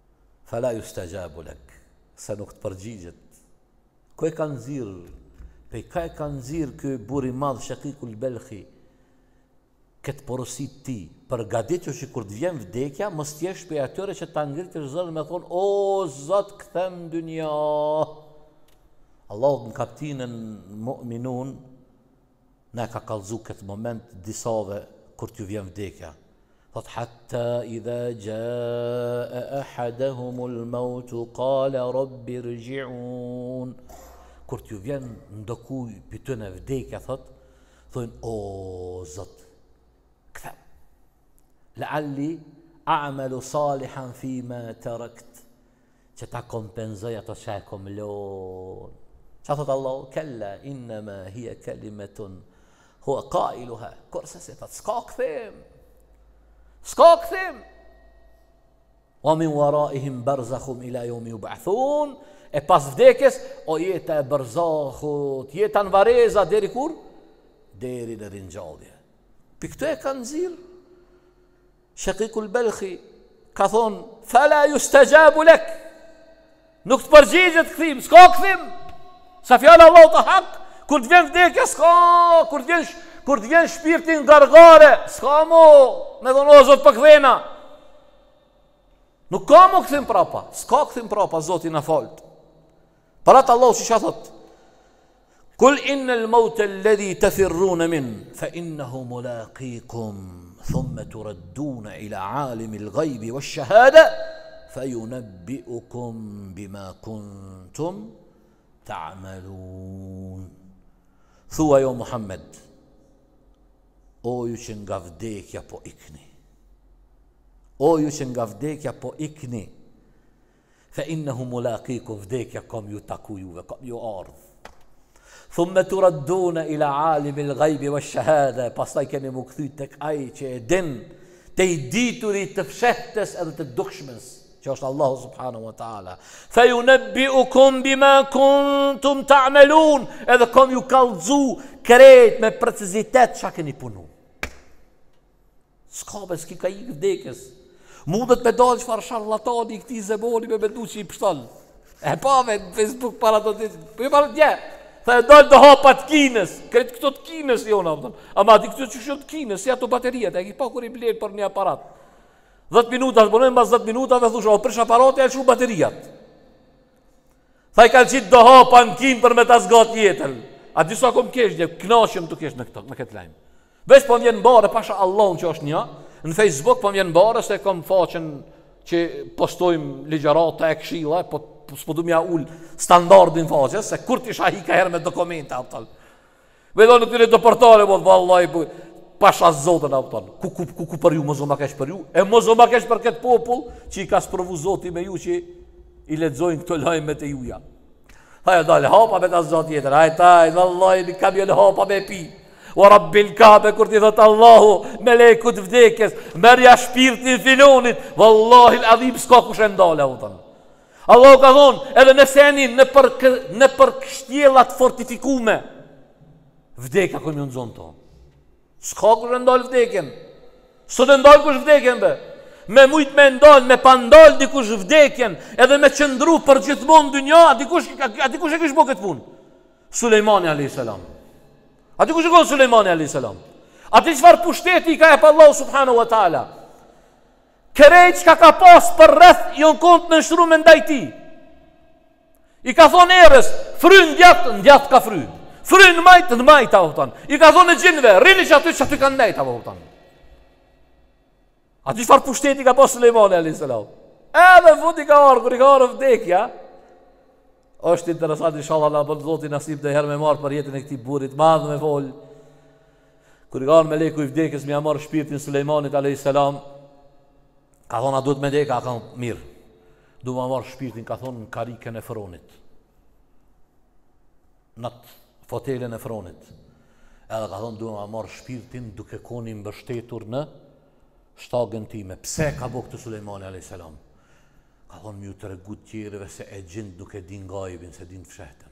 Fala yustajabu lak. Se nuk të përgjigjet. Ko e kanë zirë Pe ka e ka nxirr ky buri madh Shakikul Balkhi këtë porosit ti, përgatitu që kur të vjen vdekja, mos t'jesh për atyre që ta ngritësh zërin me thonë, o Zot, kthem dynja. Allah në kaptinën Mu'minun na ka kallëzu këtë moment disave kur t'ju vjen vdekja. Thot hatta idha jaa ahadahumul maut qala rabbi irji'un. Kur t'ju vjen ndokuj pyetën e vdekja, thonë o Zot, kthem. La'alli a'malu salihan fima tarakt. Që ta kompenzoj ato që e kom lon. Qa thot Allah? Kalla innama hiya kalimatun huwa qailuha. Kurse se thot s'ka kthim. S'ka kthim. Wa min waraihim barzakhum ila yawmi yub'athun. E pas vdekjes, o jeta e barzakhut, jeta në vareza deri kur? Deri në ringjallje. Për këtë e kanë nxirr Shakikul Balkhi ka thonë fala yustajabu lak. Nuk të përgjigjet kthim, s'ka kthim. Sa fjala Allah të hak, kur të vjen vdekja s'ka, kur të vjen shpirtin gargare, s'ka mo, me thonë o Zot për kthena. Nuk ka mo kthim prapa, s'ka kthim prapa, Zoti na falt. Para të Allah që që thot, kul innal maut alladhi tafirruna min fa innahu mulaqikum thumma turadduna ila alimil ghaibi wash-shahada fayunabbi'ukum bima kuntum ta'malun. Thua jo Muhammed, o ju që nga vdekja po ikni, o ju që nga vdekja po ikni, fa innahu mulaqikum, vdekja kom ju taku juve, kom ju ardh. Thumme turadduna ila alimil ghaibi wash-shahada, pastaj keni mu kthy tek ai që e din, te i diturit të fshehtes edhe të dukshmes, që është Allahu subhanahu wa ta'ala. Fayunabbi'ukum bima kuntum ta'malun, edhe kom ju kallëzu krejt me precizitet që keni punu. S'ka be s'ki ka i vdekjes. Mundet me dalë çfarë sharlatani i këtij zeboni me mendu që i pështall. E pave në Facebook para do të po para dje. Tha e dalë do hapat Kinës, kretë këto të Kinës jona, ama di këto që shumë të Kinës, si ato bateriat, e ki pa kur i blerë për një aparat. 10 minuta, të bënojnë mbas 10 minuta dhe thusha, o prish aparat e shumë bateriat. Tha i kanë qitë do hapa në Kinë për me ta zgat jetën. A disa kom kesh, knashëm të kesh në këtë lajmë. Vesh po vjen bare, pasha Allahun që është një, në Facebook po vjen bare se kom faqen që postojmë ligjarata e këshilla, s'po du mja ull standardin faqes, se kur t'isha hi ka herë me dokumenta, apëtal. Vedo në këtire do portale, vallaj, pasha zotën, apëtal. Ku për ju, mozo ma kesh për ju, e mozo ma kesh për këtë popull, që i ka sprovu zoti me ju që i ledzojnë këto lajme të juja. Haja dale, hapa me ta zot jetër, hajtaj, vallaj, në kam jënë hapa me pi. O Rabbil Kabe, kur t'i thot Allahu, me lekut vdekjes, merja shpirtin filonit, vallahi l'adhim s'ka kush e ndale, apëtal. Allahu ka thonë, edhe nëse jeni në për kështjellat fortifikume, vdekja ku më nxon to. S'ka kush e ndal vdekjen. Sot e ndal kush vdekjen be. Me mujt me ndal, me pa ndal dikush vdekjen, edhe me qëndru për gjithmonë dynja, a dikush e kish bo këtë punë. Sulejmani a.s. A dikush e konë Sulejmani a.s. A ti çfarë pushteti i ka e pa Allahu subhanahu wa ta'ala. Kërejt që ka pas për rreth, jon kont me nështru me ndaj ti. I ka thonë erës, fry në djatë ka fry. Fry në majtë, avëtan. I ka thonë e gjinve, rini që aty ka ndajt, avëtan. A ty çfarë pushteti ka pas Sulejmani a.s. Edhe fut i ka arë, kër i ka arë vdekja. Është interesant, inshallah, la bëllë zoti nasib dhe herë me marë për jetën e këtij burit, madhë me folë. Kër i ka arë me leku i vdekjes, me marë shpirtin Sulejmanit a.s. Ka thonë, a duhet me deka, ka thonë, mirë. Du ma marë shpirtin, ka thonë, në karikën e fronit. Në fotelën e fronit. Edhe ka thonë, du ma marë shpirtin duke koni mbështetur në shtagën time. Pse ka bo këtë Sulejmani a.s. Ka thonë, mi ju të regu tjereve se e gjindë duke din gajbin, se din fshehtën.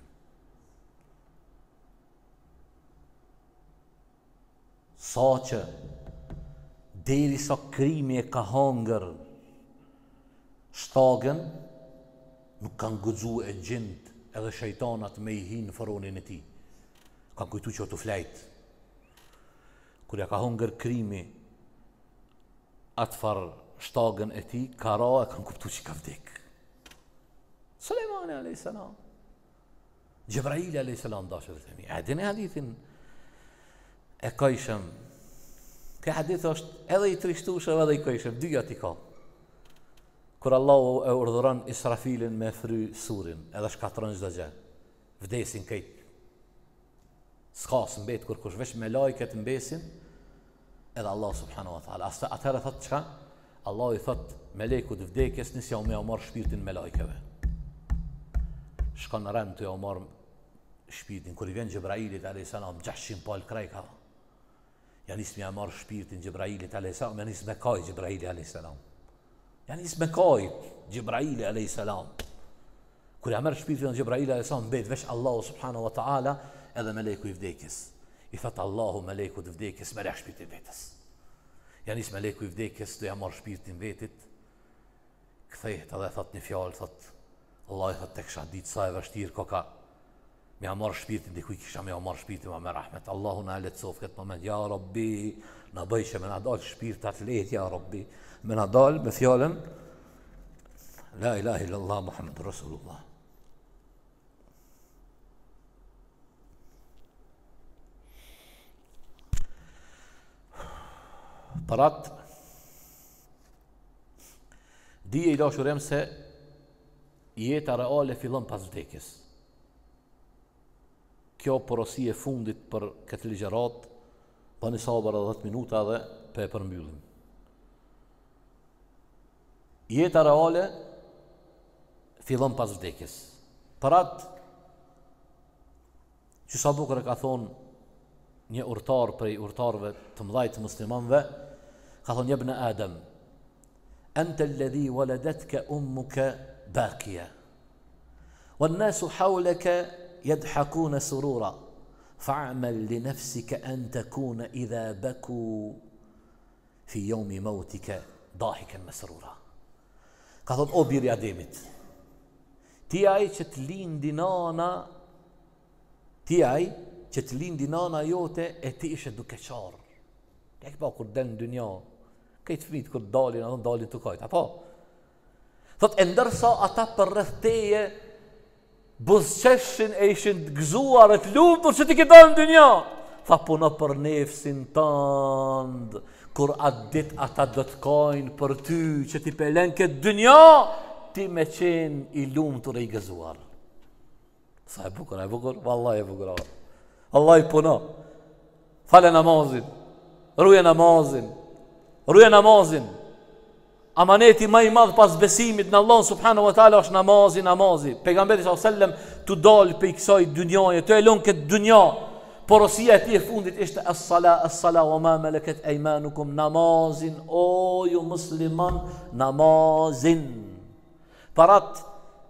Sa që deri sa krimi e ka hangër shtagën, nuk kanë guxu e gjindë edhe shejtanat me i hinë fronin e ti. Kam kujtu që o të flejt. Kur ja ka hongër krimi atë farë shtagën e ti, ka ra e kam kuptu që ka vdek. Sulejmani a.s. Gjebraili a.s. dashërit e mi. E dini hadithin e kajshëm. Këj hadith është edhe i trishtushëm edhe i kajshëm. Dyja ti ka. Kur Allahu e urdhëron Israfilin me fry surin, edhe shkatron çdo gjë. Vdesin këjt. S'ka s'mbet kur kush, veç me lajket mbesin, edhe Allah subhanahu wa ta'ala. Atëherë thot çka? Allah i thot melekut vdekjes, nisja u me marr shpirtin me lajkeve. Shkon në rend të ja marr shpirtin. Kur i vjen Gjebrailit a.s. 600 pal kraj ka. Ja nis me marr shpirtin Gjebrailit a.s. Ja nis me kaj Gjebraili a.s. Ja nis me kaj Gjebraili a.s. Kur ja merr shpirtin Gjebraili a.s. mbet veç Allahu subhanahu wa ta'ala edhe meleku i vdekjes. I thot Allahu melekut vdekjes merr shpirtin vetes. Ja nis meleku i vdekjes do ja marr shpirtin vetit. Kthehet edhe thot një fjalë, thot Allah i thot tek kisha ditë sa e vështirë koka me ja marr shpirtin dikuj kisha me ja marr shpirtin me rahmet. Allahu na letësof këtë moment. Ja Rabbi, na bëj që me na dal shpirtat lehtë ja Rabbi. Me na dal me fjalën La ilaha illallah Muhammadur Rasulullah. Parat dije i dashurem se jeta reale fillon pas vdekjes. Kjo porosi e fundit për këtë ligjërat, bëni sabër 10 minuta dhe pe përmbyllim. Jeta reale fillon pas vdekjes. Parat që sa bukur e ka thonë një urtar prej urtarëve të mëdhaj të muslimanëve, ka thonë ibn Adam, anta alladhi waladatka ummuka باقية والناس حولك يضحكون سرورا فاعمل لنفسك أن تكون إذا بكوا في يوم موتك ضاحكا مسرورا. Ka thot o birë i Ademit, ti ai që të lindi nana jote e ti ishe duke qarë. Ja këpa kur den në dynja, këtë fmit kur dalin të kajt, apo? Thot e ndërsa ata për rreth teje buzqeshin e ishin të gëzuar e të lumtur që ti ke dalë në dynja. Tha puno për nefsin tënd, kur atë dit ata do të kajnë për ty që ti pelen këtë dynja, ti me qenë i lumtur e i gëzuar. Sa e bukur, vallahi e bukur. Allah i puno. Fale namazin, ruje namazin. Amaneti më i madh pas besimit në Allah subhanahu wa taala është namazi. Pejgamberi sallallahu alajhi wasallam tu dal pe kësaj dynjaje, të e lën këtë dynja. Porosia e tij e fundit ishte as-sala wa ma malakat aymanukum, namazin o ju musliman, namazin. Parat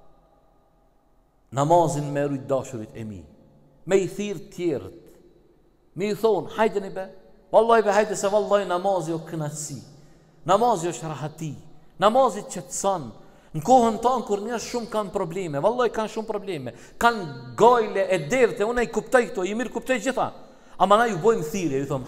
namazin me rujt dashurit e mi, me i thirr tjerët, me i thonë hajdeni be, wallahi be hajde se wallahi namazi o kënaqësi. Namazi është rahati, namazi qetëson. Në kohën tonë kur njerëz shumë kanë probleme, vallahi kanë shumë probleme, kanë gojle e derte, unë i kuptoj këto, i mirë kuptoj gjitha. Ama na ju bojmë thirrje, ju them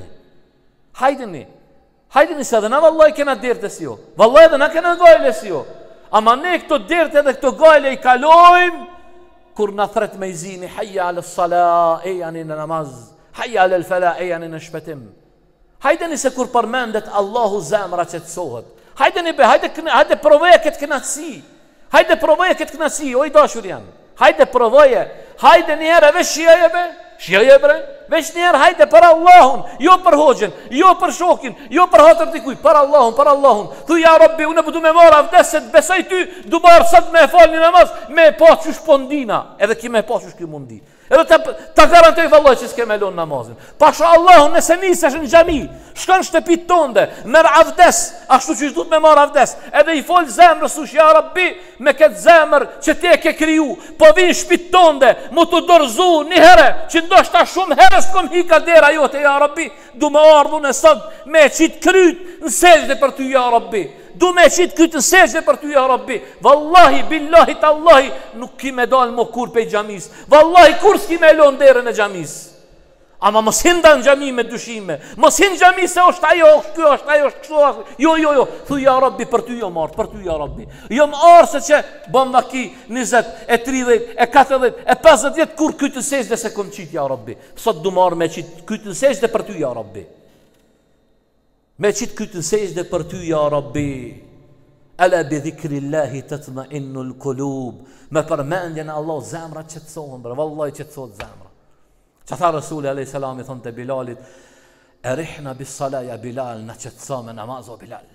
hajdeni se edhe na vallahi kena derte si jo. Vallahi edhe na kena gojle si jo. Ama ne këto derte edhe këto gojle i kalojmë kur na thret me izini hayya ala sala, e janë në namaz, hayya ala fala, e janë në shpëtim. Hajdeni se kur përmendet Allahu zemra qetësohet. Hajde provoje këtë kënaqësi. Hajde provoje këtë kënaqësi, o i dashur janë. Hajde provoje. Hajde një herë veç shijaje bre. Veç një herë hajde për Allahun, jo për hoxhën, jo për shokin, jo për hatër dikuj, për Allahun. Thu ja Rabbi, unë du me marr avdeset, besoj ty, du marr sot me fal një namaz, me pa çush pondina, edhe ki me pa çush ki mundi. Edhe ta garantoj vallahi që s'ke me lon namazin. Pasha Allahun nëse nisesh në xhami, shkon shtëpit tonde, merr avdes, ashtu që duhet me marr avdes. Edhe i fol zemrës sush ja Rabbi, me këtë zemër që ti e ke kriju, po vin shtëpit tonde, mu të dorëzu një herë, që ndoshta shumë herë s'kom hika dera jote ja Rabbi, du me ardhun e sot me qit kryt në sejdë për ty ja Rabbi. du me qitë këtë në sejdë për ty, ja Rabbi. Wallahi, billahi, tallahi, nuk ki me dalë më kur pe xhamis. Wallahi, kur s'ki me lon derën e xhamis. Ama mos hinda në xhami me dyshime. Mos hin në xhami se është ajo, kjo është, ajo është kështu. Jo. Thuaj ja Rabbi për ty jo marr, për ty ja Rabbi. Jo më arse që bëm vaki 20, e 30, e 40, e 50 vjet kur këtë sejdë se kom qit ja Rabbi. Sot du marr me qit këtë sejdë për ty ja Rabbi. Me qit këtë sejdë për ty ja Rabbi. Ala bi dhikrillahi tatma'innul qulub. Me përmendjen e Allah zemra qetësohen, bre, vallahi qetësohet zemra. Që tha Rasuli a.s. i thonë të Bilalit, e rihna bis salaja Bilal, në qëtësa me namaz o Bilal.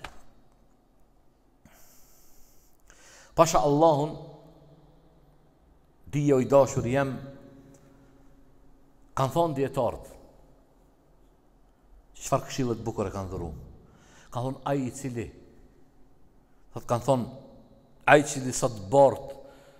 Pasha Allahun, dije o i dashur jem, kanë thonë djetartë, qëfar këshillet bukur e kanë dhuru. Kanë thonë aji cili, kanë thonë aji cili sa të bartë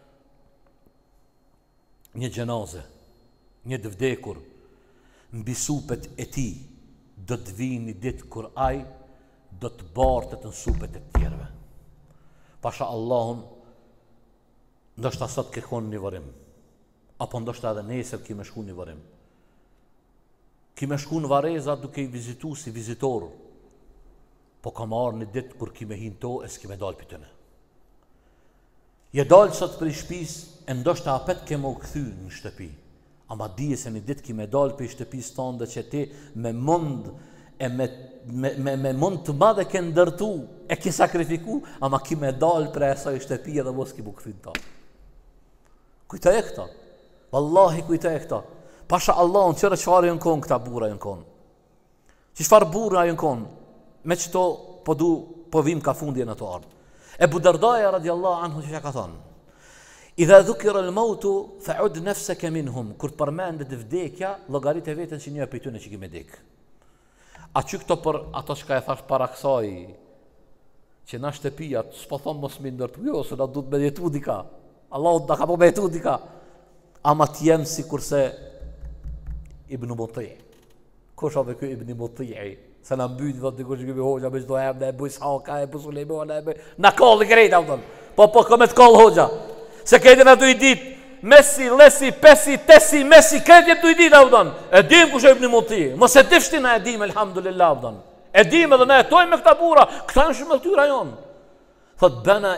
një gjenaze, një të vdekur, mbi supet e ti, do të vini ditë kur aj, do të bartet në supet e tjerve. Pasha Allahun, ndoshta sot kërkon një vërim, apo ndoshta edhe nesër ki me shku një vërim. Ki me shku në Vareza duke i vizitu si vizitor, po ka marrë një ditë kur ki me hinto e s'ki me dalë për tëne. Je dalë sot për i shpis, e ndoshta apet ke më këthy në shtëpi. Ama dije se një ditë ki me dalë për i shtëpis tonë dhe që ti me mund e me mund të madhe ke ndërtu e ki sakrifiku, ama ki me dalë për e saj shtëpi edhe mos ki bu këthin ta. Kujta e këta. Wallahi kujta e këta. Pasha Allahun qërë qëfar e në konë këta bura e në konë. Qëfar bura e në konë. Me qëto po vim ka fundje në të ardhë. Ebu Dardaja radiallahu anhu që ka thonë. Idha dhukira al-mautu fa'ud nafsaka minhum. Kur përmendet vdekja, llogarit e veten si një prej tyre që kimë dek. A çu këto për ato që e thash para kësaj, që na shtëpia, s'po thon mos më ndërtu, jo, se na duhet me jetu dika. Allahu da ka po me jetu dika. Ama t'jem si kurse Ibn Muti. Kush ave ky Ibn Muti? Se na mbyt vetë dikush që hoxha me çdo herë, e buj Haka, e buj Sulejman, na koll grejt atë. Po komet koll hoxha. Se këtë në të i ditë, Messi, Lesi, Pesi, Tesi, Messi, këtë jetë të i ditë, avdon. E dim kush e Ibn Muti. Mos e difshti na e dim, elhamdulillah, avdon. E dim edhe na jetojmë me këta bura, këta në shumë të tyra jonë. Thot, Bana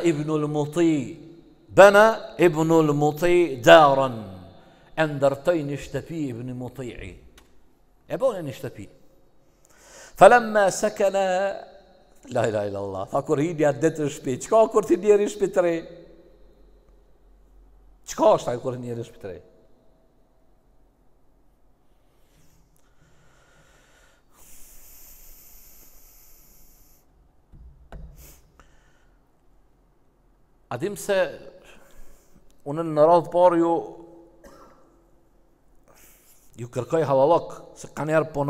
Ibnul Muti daran, e ndërtoj një shtëpi Ibn Muti'i. E bone një shtëpi. Falemma sekena, la ilaha illallah, tha kur hidja detë në shpi, qka kur ti njeri shpi të rej? Qka është taj kur njeri shpi të rej? A dim se unë në radhë parë ju kërkoj halalak, se ka njerë po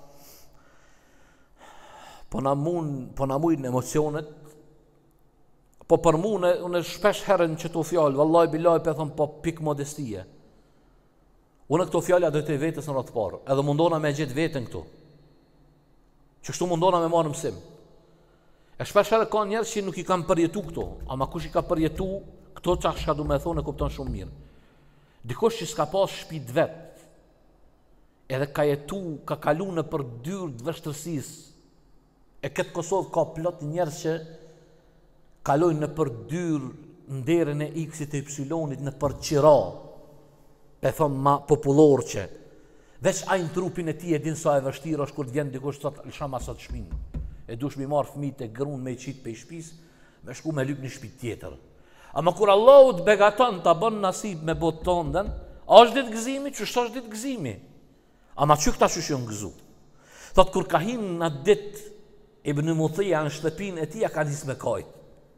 na mujnë emocionet, po për mu unë shpesh herën që të fjallë, vallaj bilaj për thëmë po pik modestie. Unë këto fjallë a dojtë e vetës në ratë parë, edhe mundona me gjithë vetën këtu. Që kështu mundona me marë mësim. E shpesh herë ka njerë që nuk i kam përjetu këto, ama kush i ka përjetu, këto që shka du me thonë e kupton shumë mirë. Dikush që s'ka pas shpit vetë, edhe ka jetu, ka kalu në për dyrë të vështërsis, e këtë Kosovë ka plot njerës që kalojnë në për dyrë nderën e X-it e Y-it në për qira, pe thëmë ma popullor që, veç ajnë trupin e ti e din sa e vështirë është kur të vjen dikush sot lëshama sot shpinë. E dush mi marë fëmijët e grunë me i qitë pe i shpis, me shku me lyp një shpit tjetër. Ama kur Allahu të begaton të bën nasib me botë tëndën, është ditë gëzimi, që është ditë gëzimi. Ama që këta që shënë gëzu. Thot kur ka hinë në ditë Ibn Mutia në shtëpin e tia ka njës me kajtë.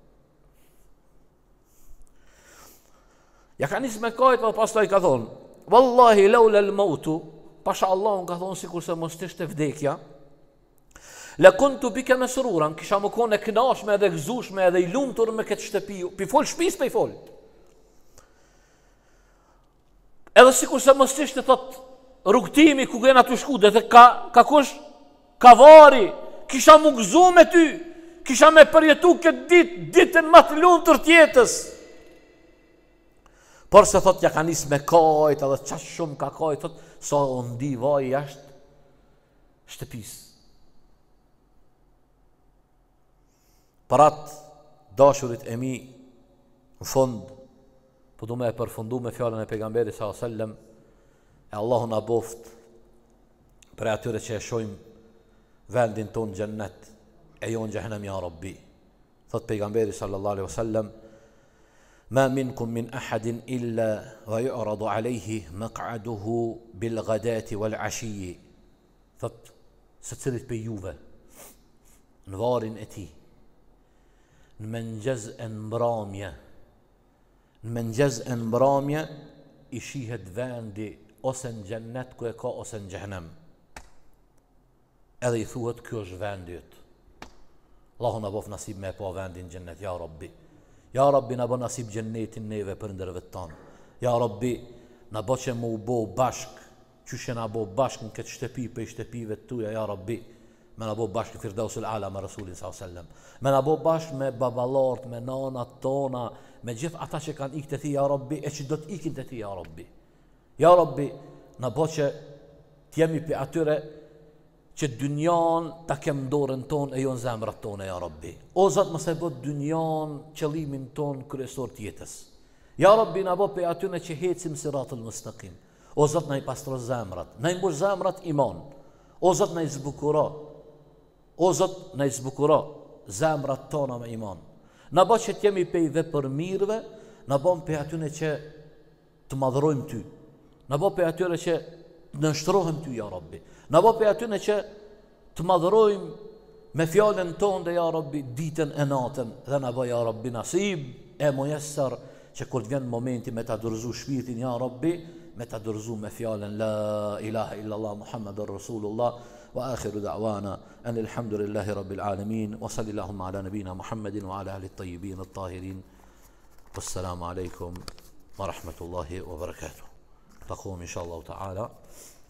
Ja ka njës me kajtë dhe pas të i ka thonë, Wallahi laula al-mautu, pasha Allahun ka thonë si kurse mos të ishte vdekja, le kuntu bike me sëruran, kisha më kone knashme edhe gëzushme edhe i lumëtur me këtë shtëpi, pi fol shpis pe i fol. Edhe si kurse mos të ishte thot rrugtimi ku gëna të shku, dhe ka kush, ka vari, kisha më gëzu me ty, kisha me përjetu këtë ditën më të lumtur të jetës. Por se thot ja ka nis me kajt, edhe qash shumë ka kajt, thot sa o ndi vaj jashtë shtëpisë. Parat dashurit e mi në fund, po du me e përfundu me fjallën e pejgamberi s.a.s. E Allahu na boft për atyre që e shojmë vendin ton gjennet, e jo në gjehnem ja Rabbi. Thot pejgamberi sallallahu alaihi wasallam: ma minkum min ahadin illa wa yu'radu alayhi maq'aduhu bil ghadati wal ashiyyi. Thot se cilit pe juve në varin e tij, në mëngjes e në mbrëmje i shihet vendi ose në gjennet ku e ka ose në xhehenem. Edhe i thuhet ky është vendi yt. Allahu na bof nasib me pa vendin gjennet, ja Rabbi. Ja Rabbi na bë nasib gjennetin neve për ndërvet tanë. Ja Rabbi na bë që mu bo bashk, qysh na bo bashk në këtë shtëpi për shtëpive të tuja, ja Rabbi. Me na bo bashk në Firdausul Ala me Rasulin s.a.s. Me na bo bashk me babalart, me nanat tona, me gjithë ata që kanë ikë të ti, ja Rabbi, e që do të ikin të ti, ja Rabbi. Ja Rabbi, na bo që t'jemi për atyre që dynjan ta kem dorën tonë e jo në zemrat tonë, ja Rabbi. O Zot, mos e bë dynjan qëllimin tonë kryesor të jetës. Ja Rabbi, na bo për atyre që hecim siratul mustaqim. O Zot, na i pastro zemrat, na i mbush zemrat iman. O Zot, na i zbukuro. O Zot, na i zbukuro zemrat tona me iman. Na bë që t'jemi pej dhe për mirëve, na bëm pej atyre që të madhrojmë ty. Na bë pej atyre që të nështrohem ty, ja Rabbi. Na bë pej atyre që të madhrojmë me fjallën tonë dhe, ja Rabbi, ditën e natën. Dhe na bë, ja Rabbi, nasib e mujesser që kur të vjen momenti me ta dorëzu shpirtin, ja Rabbi, me ta dorëzu me fjallën la ilaha illallah Muhammadur Rasulullah. وآخر دعوانا أن الحمد لله رب العالمين وصلى اللهم على نبينا محمد وعلى آله الطيبين الطاهرين والسلام عليكم ورحمة الله وبركاته. تقوم إن شاء الله تعالى